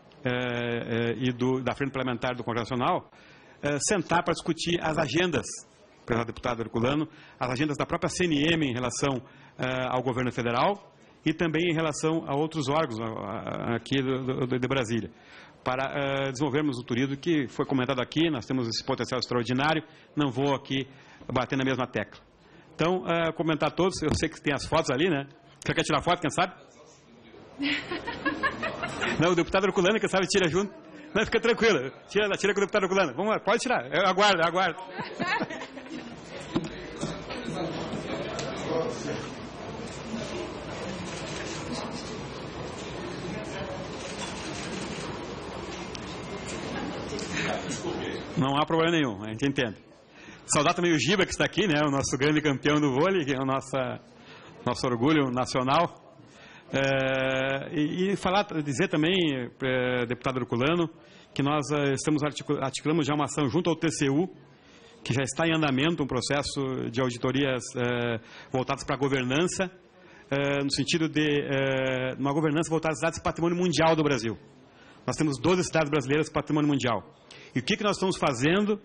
e da Frente Parlamentar do Congresso Nacional, sentar para discutir as agendas, pelo deputado Herculano, as agendas da própria CNM em relação ao governo federal e também em relação a outros órgãos aqui de Brasília, para desenvolvermos o turismo que foi comentado aqui. Nós temos esse potencial extraordinário, não vou aqui bater na mesma tecla. Então, comentar a todos, eu sei que tem as fotos ali, né? Você quer tirar foto, quem sabe? Não, o deputado Herculano, quem sabe, tira junto. Não, fica tranquilo, tira com o deputado Herculano. Vamos lá, pode tirar, eu aguardo. Não há problema nenhum, a gente entende. Saudar também o Giba, que está aqui, né, o nosso grande campeão do vôlei, que é o nosso orgulho nacional. Dizer também, deputado Herculano, que nós articulamos já uma ação junto ao TCU, que já está em andamento um processo de auditorias voltadas para a governança, no sentido de uma governança voltada às cidades patrimônio mundial do Brasil. Nós temos 12 cidades brasileiras patrimônio mundial. E o que nós estamos fazendo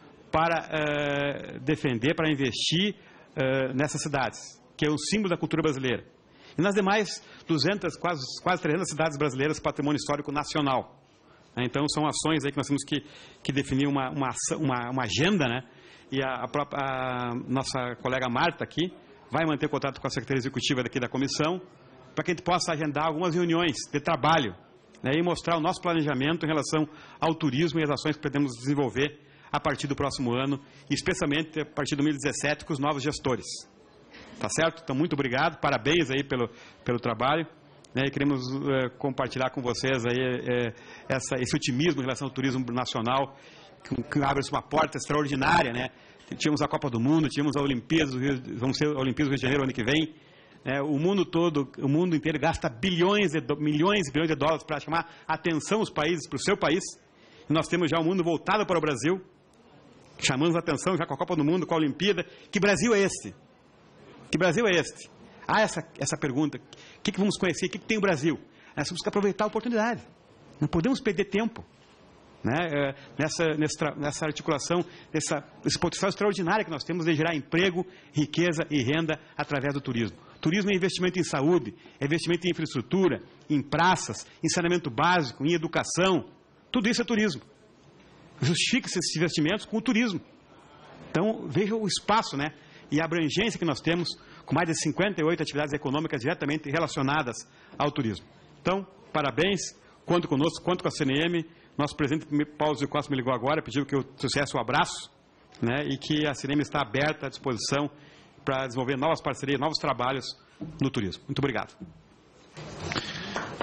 para defender, para investir nessas cidades, que é um símbolo da cultura brasileira. E nas demais 200, quase 300 cidades brasileiras patrimônio histórico nacional. Então, são ações aí que nós temos que definir uma agenda, né? E a nossa colega Marta aqui vai manter contato com a Secretaria Executiva daqui da Comissão, para que a gente possa agendar algumas reuniões de trabalho, né, e mostrar o nosso planejamento em relação ao turismo e as ações que pretendemos desenvolver a partir do próximo ano, e especialmente a partir de 2017 com os novos gestores. Tá certo? Então, muito obrigado, parabéns aí pelo trabalho, né, e queremos compartilhar com vocês aí esse otimismo em relação ao turismo nacional, que abre uma porta extraordinária, né? Tínhamos a Copa do Mundo, tínhamos a Olimpíadas, vamos ser Olimpíadas do Rio de Janeiro ano que vem. O mundo todo, o mundo inteiro gasta milhões e bilhões de dólares para chamar a atenção os países para o seu país. E nós temos já o mundo voltado para o Brasil, chamamos a atenção já com a Copa do Mundo, com a Olimpíada. Que Brasil é este? Que Brasil é este? Há essa pergunta. O que vamos conhecer? O que tem o Brasil? Nós temos que aproveitar a oportunidade. Não podemos perder tempo, né, nessa articulação, esse potencial extraordinário que nós temos de gerar emprego, riqueza e renda através do turismo. Turismo é investimento em saúde, é investimento em infraestrutura, em praças, em saneamento básico, em educação. Tudo isso é turismo. Justifica-se esses investimentos com o turismo. Então, veja o espaço, né, e a abrangência que nós temos, com mais de 58 atividades econômicas diretamente relacionadas ao turismo. Então, parabéns, conto conosco, conto com a CNM. Nosso presidente Paulo Zilkowski me ligou agora, pediu que eu trouxesse um abraço, né, e que a CNM está aberta à disposição para desenvolver novas parcerias, novos trabalhos no turismo. Muito obrigado.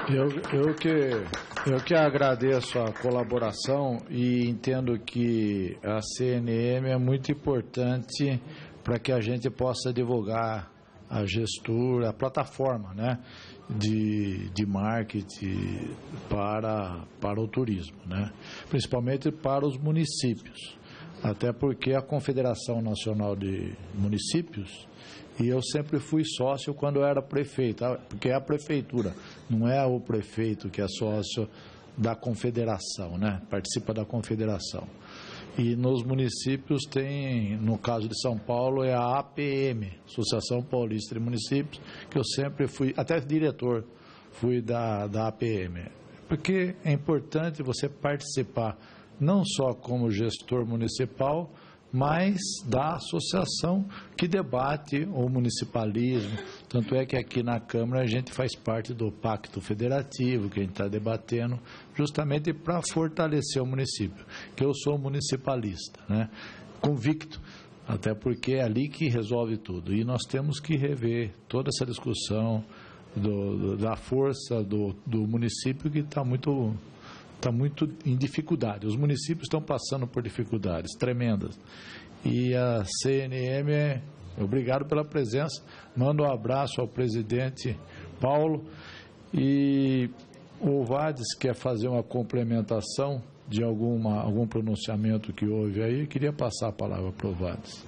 Eu que agradeço a colaboração e entendo que a CNM é muito importante para que a gente possa divulgar a gestura, a plataforma, né, de marketing para o turismo, né, principalmente para os municípios, até porque a Confederação Nacional de Municípios, e eu sempre fui sócio quando eu era prefeito, porque é a prefeitura, não é o prefeito que é sócio da confederação, né? Participa da confederação. E nos municípios tem, no caso de São Paulo, é a APM, Associação Paulista de Municípios, que eu sempre fui, até diretor, fui da APM. Porque é importante você participar, não só como gestor municipal, mas da associação que debate o municipalismo. Tanto é que aqui na Câmara a gente faz parte do Pacto Federativo, que a gente está debatendo, justamente para fortalecer o município, que eu sou municipalista, né? Convicto, até porque é ali que resolve tudo. E nós temos que rever toda essa discussão da força do município, que está muito em dificuldade. Os municípios estão passando por dificuldades tremendas. E a CNM, obrigado pela presença, mando um abraço ao presidente Paulo. E o Vades quer fazer uma complementação de algum pronunciamento que houve aí. Eu queria passar a palavra para o Vades.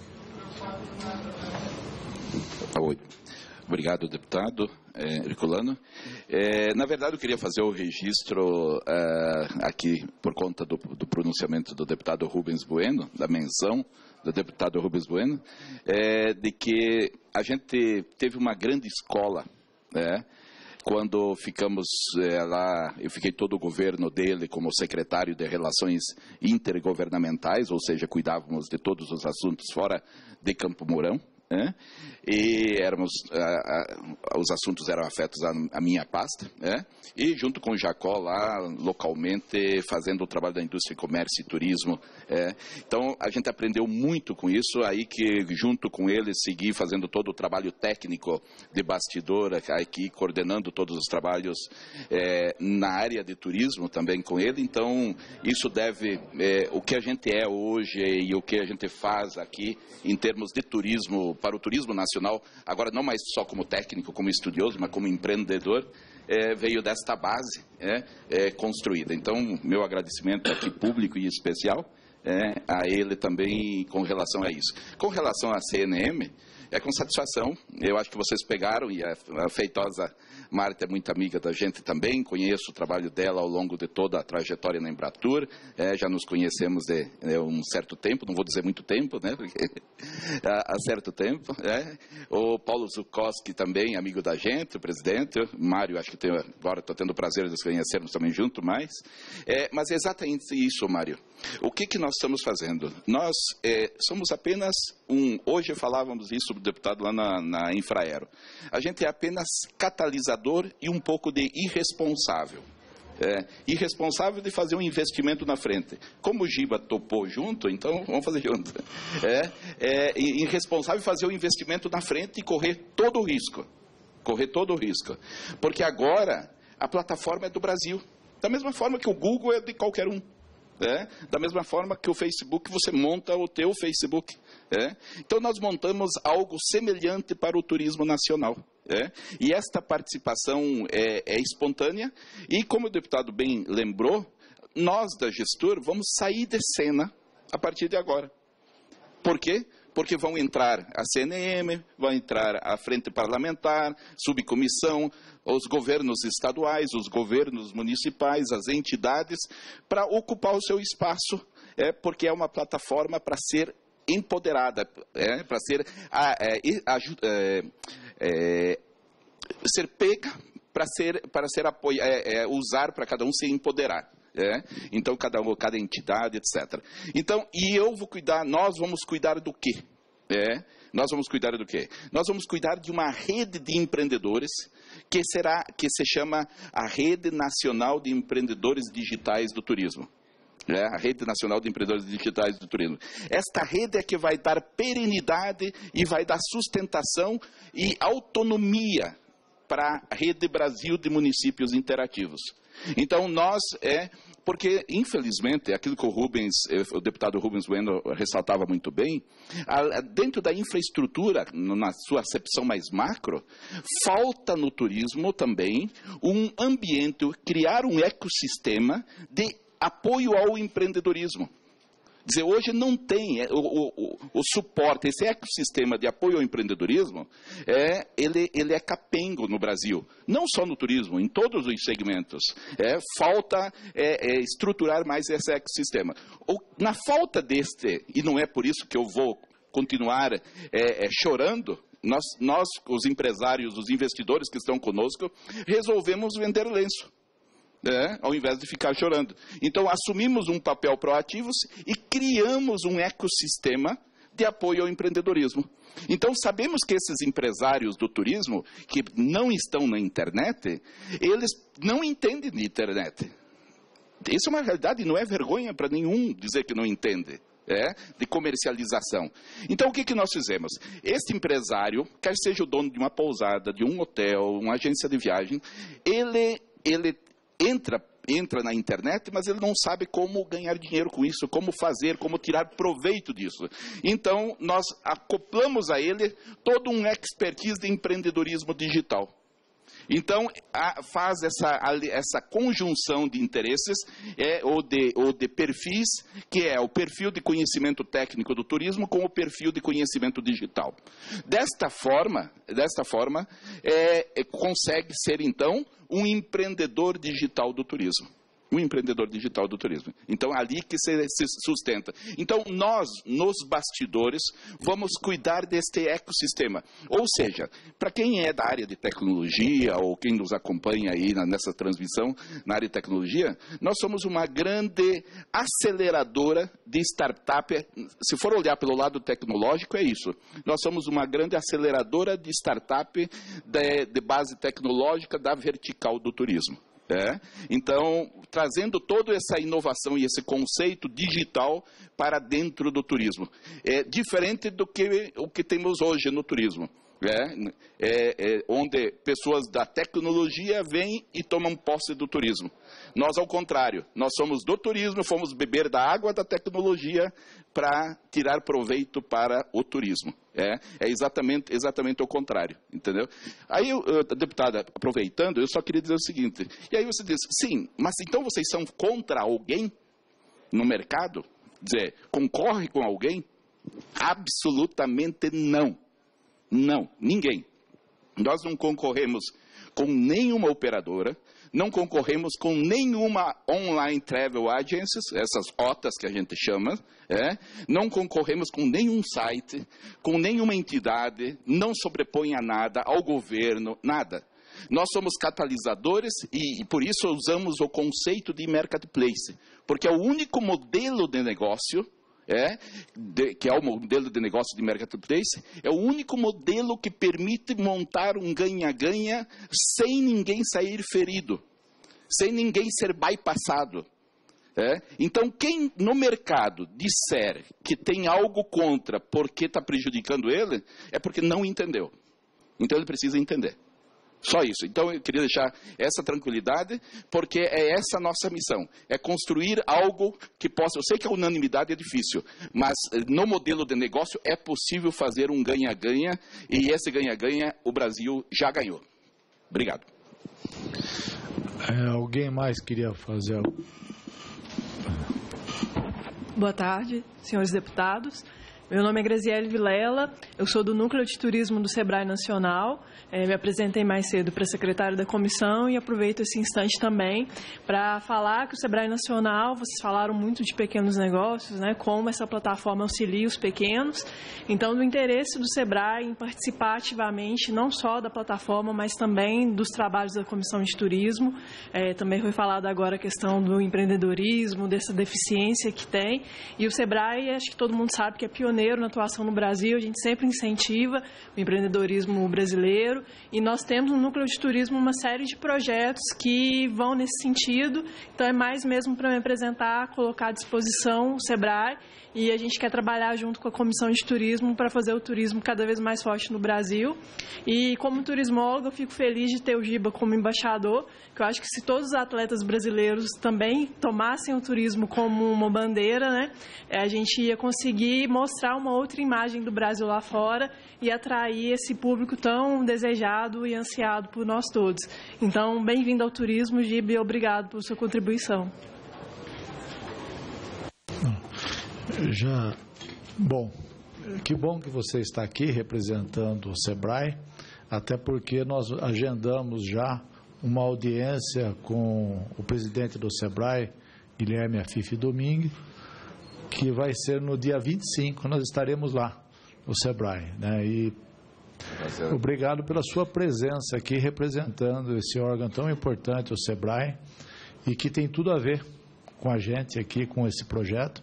Oi. Obrigado, deputado Herculano. Na verdade, eu queria fazer o registro aqui, por conta do pronunciamento do deputado Rubens Bueno, da menção do deputado Rubens Bueno, de que a gente teve uma grande escola, quando ficamos lá, eu fiquei todo o governo dele como secretário de Relações Intergovernamentais, ou seja, cuidávamos de todos os assuntos fora de Campo Mourão. E os assuntos eram afetos à minha pasta, e junto com o Jacó lá, localmente, fazendo o trabalho da indústria, comércio e turismo. Então, a gente aprendeu muito com isso, aí que junto com ele segui fazendo todo o trabalho técnico de bastidor, aqui coordenando todos os trabalhos na área de turismo também com ele. Então, isso deve, o que a gente é hoje e o que a gente faz aqui em termos de turismo, para o turismo nacional, agora não mais só como técnico, como estudioso, mas como empreendedor, veio desta base construída. Então, meu agradecimento aqui público e especial a ele também com relação a isso. Com relação à CNM, é com satisfação. Eu acho que vocês pegaram, e a feitosa Marta é muito amiga da gente também, conheço o trabalho dela ao longo de toda a trajetória na Embratur, já nos conhecemos de um certo tempo, não vou dizer muito tempo, né, porque há certo tempo. O Paulo Zukoski também, amigo da gente, o presidente, o Mário, acho que agora estou tendo o prazer de nos conhecermos também junto mais. Mas é exatamente isso, Mário. O que nós estamos fazendo? Nós somos apenas hoje falávamos isso do deputado lá na Infraero, a gente é apenas catalisador e um pouco de irresponsável. Irresponsável de fazer um investimento na frente. Como o Giba topou junto, então vamos fazer junto. Irresponsável fazer o investimento na frente e correr todo o risco. Porque agora a plataforma é do Brasil. Da mesma forma que o Google é de qualquer um. Da mesma forma que o Facebook, você monta o teu Facebook. Então, nós montamos algo semelhante para o turismo nacional. E esta participação é espontânea. E, como o deputado bem lembrou, nós da Gestur vamos sair de cena a partir de agora. Por quê? Porque vão entrar a CNM, vai entrar a Frente Parlamentar, subcomissão, os governos estaduais, os governos municipais, as entidades, para ocupar o seu espaço, porque é uma plataforma para ser empoderada, para ser pega, para ser usar para cada um se empoderar. Então, cada entidade, etc. Então, nós vamos cuidar do quê? Nós vamos cuidar do quê? Nós vamos cuidar de uma rede de empreendedores que se chama a Rede Nacional de Empreendedores Digitais do Turismo. A Rede Nacional de Empreendedores Digitais do Turismo. Esta rede é que vai dar perenidade e vai dar sustentação e autonomia para a Rede Brasil de Municípios Interativos. Então, porque, infelizmente, aquilo que o deputado Rubens Bueno ressaltava muito bem, dentro da infraestrutura, na sua acepção mais macro, falta no turismo também um ambiente, criar um ecossistema de apoio ao empreendedorismo. Dizer, hoje não tem o suporte, esse ecossistema de apoio ao empreendedorismo, ele é capengo no Brasil. Não só no turismo, em todos os segmentos. Falta estruturar mais esse ecossistema. Na falta deste, e não é por isso que eu vou continuar chorando, nós, os empresários, os investidores que estão conosco, resolvemos vender lenço. Ao invés de ficar chorando. Então, assumimos um papel proativo e criamos um ecossistema de apoio ao empreendedorismo. Então, sabemos que esses empresários do turismo, que não estão na internet, eles não entendem de internet. Isso é uma realidade e não é vergonha para nenhum dizer que não entende. De comercialização. Então, o que nós fizemos? Este empresário, quer seja o dono de uma pousada, de um hotel, uma agência de viagem, ele entra na internet, mas ele não sabe como ganhar dinheiro com isso, como fazer, como tirar proveito disso. Então, nós acoplamos a ele todo um expertise de empreendedorismo digital. Então, faz essa conjunção de interesses ou de perfis, que é o perfil de conhecimento técnico do turismo com o perfil de conhecimento digital. Desta forma consegue ser, então, um empreendedor digital do turismo. Um empreendedor digital do turismo. Então, ali que se sustenta. Então, nós, nos bastidores, vamos cuidar deste ecossistema. Ou seja, para quem é da área de tecnologia, ou quem nos acompanha aí nessa transmissão, na área de tecnologia, nós somos uma grande aceleradora de startup. Se for olhar pelo lado tecnológico, é isso. Nós somos uma grande aceleradora de startup de base tecnológica da vertical do turismo. Então, trazendo toda essa inovação e esse conceito digital para dentro do turismo. É diferente do que o que temos hoje no turismo. Onde pessoas da tecnologia vêm e tomam posse do turismo. Nós, ao contrário, nós somos do turismo, fomos beber da água da tecnologia para tirar proveito para o turismo. É exatamente o contrário, entendeu? Aí, deputada, aproveitando, eu só queria dizer o seguinte, e aí você diz, sim, mas então vocês são contra alguém no mercado? Dizer, concorre com alguém? Absolutamente não. Não, ninguém. Nós não concorremos com nenhuma operadora, não concorremos com nenhuma online travel agencies, essas OTAs que a gente chama, não concorremos com nenhum site, com nenhuma entidade, não sobrepõe a nada, ao governo, nada. Nós somos catalisadores e por isso usamos o conceito de marketplace, porque é o único modelo de negócio, que é o modelo de negócio de marketplace, é o único modelo que permite montar um ganha-ganha sem ninguém sair ferido, sem ninguém ser bypassado. Então, quem no mercado disser que tem algo contra porque está prejudicando ele, é porque não entendeu. Então, ele precisa entender. Só isso. Então, eu queria deixar essa tranquilidade, porque é essa a nossa missão. É construir algo que possa... Eu sei que a unanimidade é difícil, mas no modelo de negócio é possível fazer um ganha-ganha, e esse ganha-ganha o Brasil já ganhou. Obrigado. Alguém mais queria fazer algo? Boa tarde, senhores deputados. Meu nome é Graziele Vilela, eu sou do Núcleo de Turismo do Sebrae Nacional, me apresentei mais cedo para secretário da comissão e aproveito esse instante também para falar que o Sebrae Nacional, vocês falaram muito de pequenos negócios, como essa plataforma auxilia os pequenos, então do interesse do Sebrae em participar ativamente, não só da plataforma, mas também dos trabalhos da Comissão de Turismo, também foi falada agora a questão do empreendedorismo, dessa deficiência que tem, e o Sebrae, acho que todo mundo sabe que é pioneiro na atuação no Brasil, a gente sempre incentiva o empreendedorismo brasileiro e nós temos no Núcleo de Turismo uma série de projetos que vão nesse sentido, então é mais mesmo para me apresentar, colocar à disposição o Sebrae e a gente quer trabalhar junto com a Comissão de Turismo para fazer o turismo cada vez mais forte no Brasil. E como turismóloga, eu fico feliz de ter o Giba como embaixador, que eu acho que se todos os atletas brasileiros também tomassem o turismo como uma bandeira, né, a gente ia conseguir mostrar uma outra imagem do Brasil lá fora e atrair esse público tão desejado e ansiado por nós todos. Então, bem-vindo ao turismo, Giba, e obrigado por sua contribuição. Bom, que bom que você está aqui representando o SEBRAE, até porque nós agendamos já uma audiência com o presidente do SEBRAE, Guilherme Afife Domingue, que vai ser no dia 25, nós estaremos lá no SEBRAE, né? E obrigado pela sua presença aqui representando esse órgão tão importante, o SEBRAE, e que tem tudo a ver com a gente aqui, com esse projeto.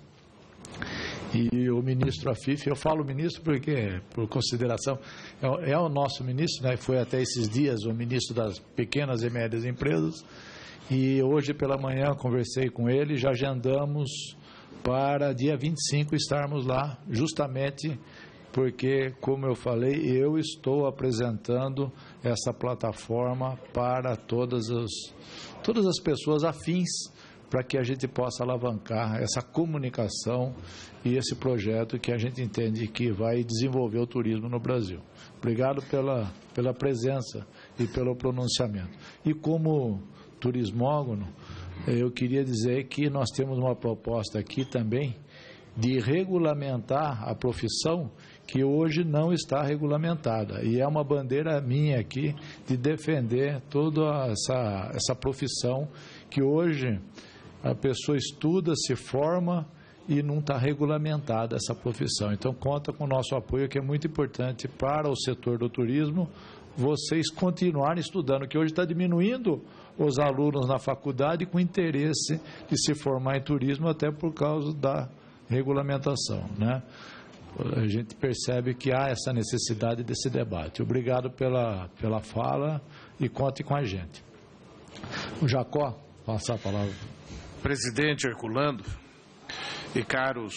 E o ministro Afife, eu falo ministro porque, por consideração, é o nosso ministro, né? Foi até esses dias o ministro das pequenas e médias empresas, e hoje pela manhã conversei com ele, já agendamos para dia 25 estarmos lá, justamente porque, como eu falei, eu estou apresentando essa plataforma para todas as pessoas afins, para que a gente possa alavancar essa comunicação e esse projeto que a gente entende que vai desenvolver o turismo no Brasil. Obrigado pela presença e pelo pronunciamento. E como turismógono, eu queria dizer que nós temos uma proposta aqui também de regulamentar a profissão que hoje não está regulamentada. E é uma bandeira minha aqui de defender toda essa profissão que hoje a pessoa estuda, se forma e não está regulamentada essa profissão. Então, conta com o nosso apoio, que é muito importante para o setor do turismo, vocês continuarem estudando, que hoje está diminuindo os alunos na faculdade com interesse de se formar em turismo, até por causa da regulamentação, né? A gente percebe que há essa necessidade desse debate. Obrigado pela fala e conte com a gente. O Jacó, passar a palavra. Presidente Herculano e caros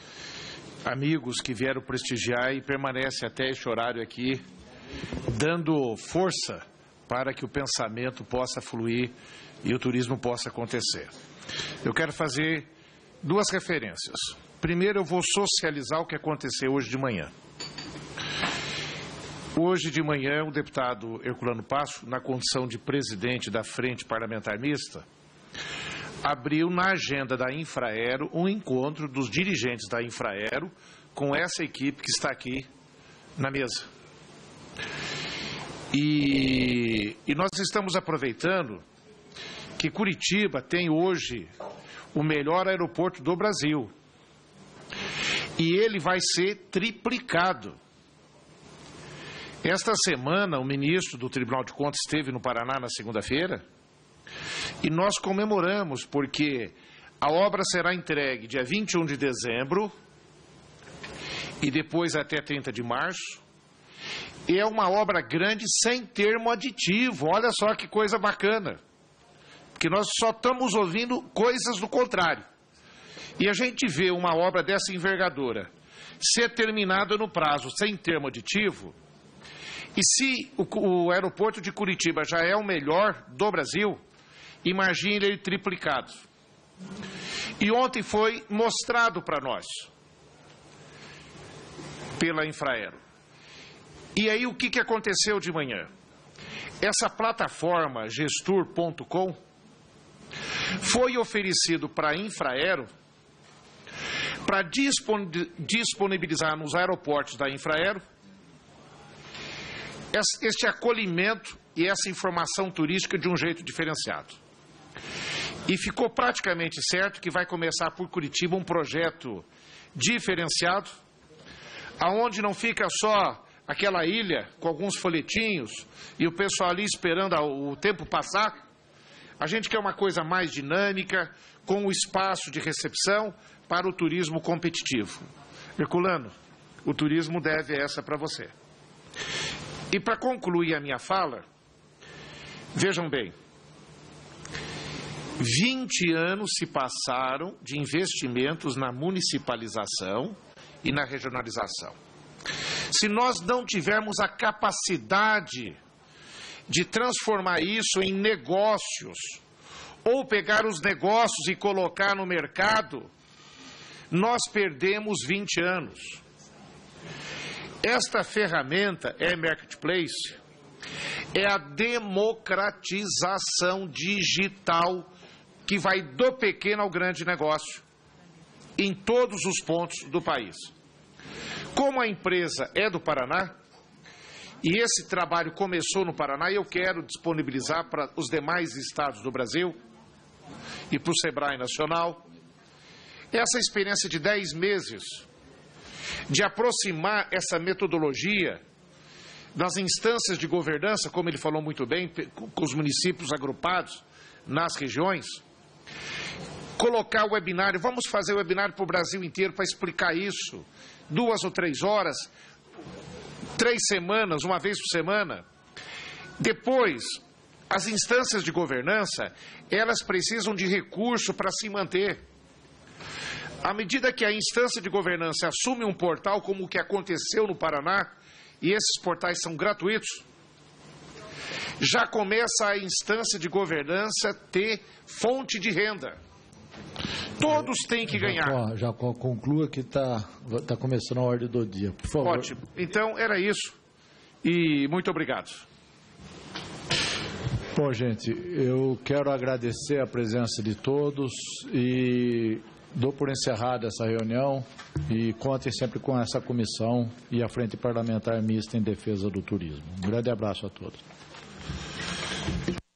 amigos que vieram prestigiar e permanecem até este horário aqui, dando força para que o pensamento possa fluir e o turismo possa acontecer. Eu quero fazer duas referências. Primeiro, eu vou socializar o que aconteceu hoje de manhã. Hoje de manhã, o deputado Herculano Passo, na condição de presidente da Frente Parlamentar Mista, abriu na agenda da Infraero um encontro dos dirigentes da Infraero com essa equipe que está aqui na mesa. E nós estamos aproveitando que Curitiba tem hoje o melhor aeroporto do Brasil. E ele vai ser triplicado. Esta semana, o ministro do Tribunal de Contas esteve no Paraná na segunda-feira e nós comemoramos porque a obra será entregue dia 21 de dezembro e depois até 30 de março. E é uma obra grande sem termo aditivo. Olha só que coisa bacana. Porque nós só estamos ouvindo coisas do contrário. E a gente vê uma obra dessa envergadura ser terminada no prazo sem termo aditivo. E se o aeroporto de Curitiba já é o melhor do Brasil, imagine ele triplicado. E ontem foi mostrado para nós, pela Infraero. E aí o que aconteceu de manhã? Essa plataforma gestur.com foi oferecido para a Infraero para disponibilizar nos aeroportos da Infraero este acolhimento e essa informação turística de um jeito diferenciado. E ficou praticamente certo que vai começar por Curitiba um projeto diferenciado, aonde não fica só aquela ilha com alguns folhetinhos e o pessoal ali esperando o tempo passar. A gente quer uma coisa mais dinâmica, com o espaço de recepção para o turismo competitivo. Herculano, o turismo deve essa para você. E para concluir a minha fala, vejam bem, 20 anos se passaram de investimentos na municipalização e na regionalização. Se nós não tivermos a capacidade de transformar isso em negócios, ou pegar os negócios e colocar no mercado, nós perdemos 20 anos. Esta ferramenta e-marketplace é a democratização digital que vai do pequeno ao grande negócio, em todos os pontos do país. Como a empresa é do Paraná, e esse trabalho começou no Paraná, e eu quero disponibilizar para os demais estados do Brasil e para o Sebrae Nacional, essa experiência de 10 meses, de aproximar essa metodologia das instâncias de governança, como ele falou muito bem, com os municípios agrupados nas regiões, colocar o webinário, vamos fazer o webinário para o Brasil inteiro para explicar isso, 2 ou 3 horas, 3 semanas, uma vez por semana. Depois, as instâncias de governança, elas precisam de recurso para se manter. À medida que a instância de governança assume um portal, como o que aconteceu no Paraná, e esses portais são gratuitos, já começa a instância de governança ter fonte de renda. Todos têm que ganhar. Já conclua que está começando a ordem do dia, por favor. Ótimo. Então, era isso. E muito obrigado. Bom, gente, eu quero agradecer a presença de todos e dou por encerrada essa reunião e contem sempre com essa comissão e a Frente Parlamentar Mista em Defesa do Turismo. Um grande abraço a todos.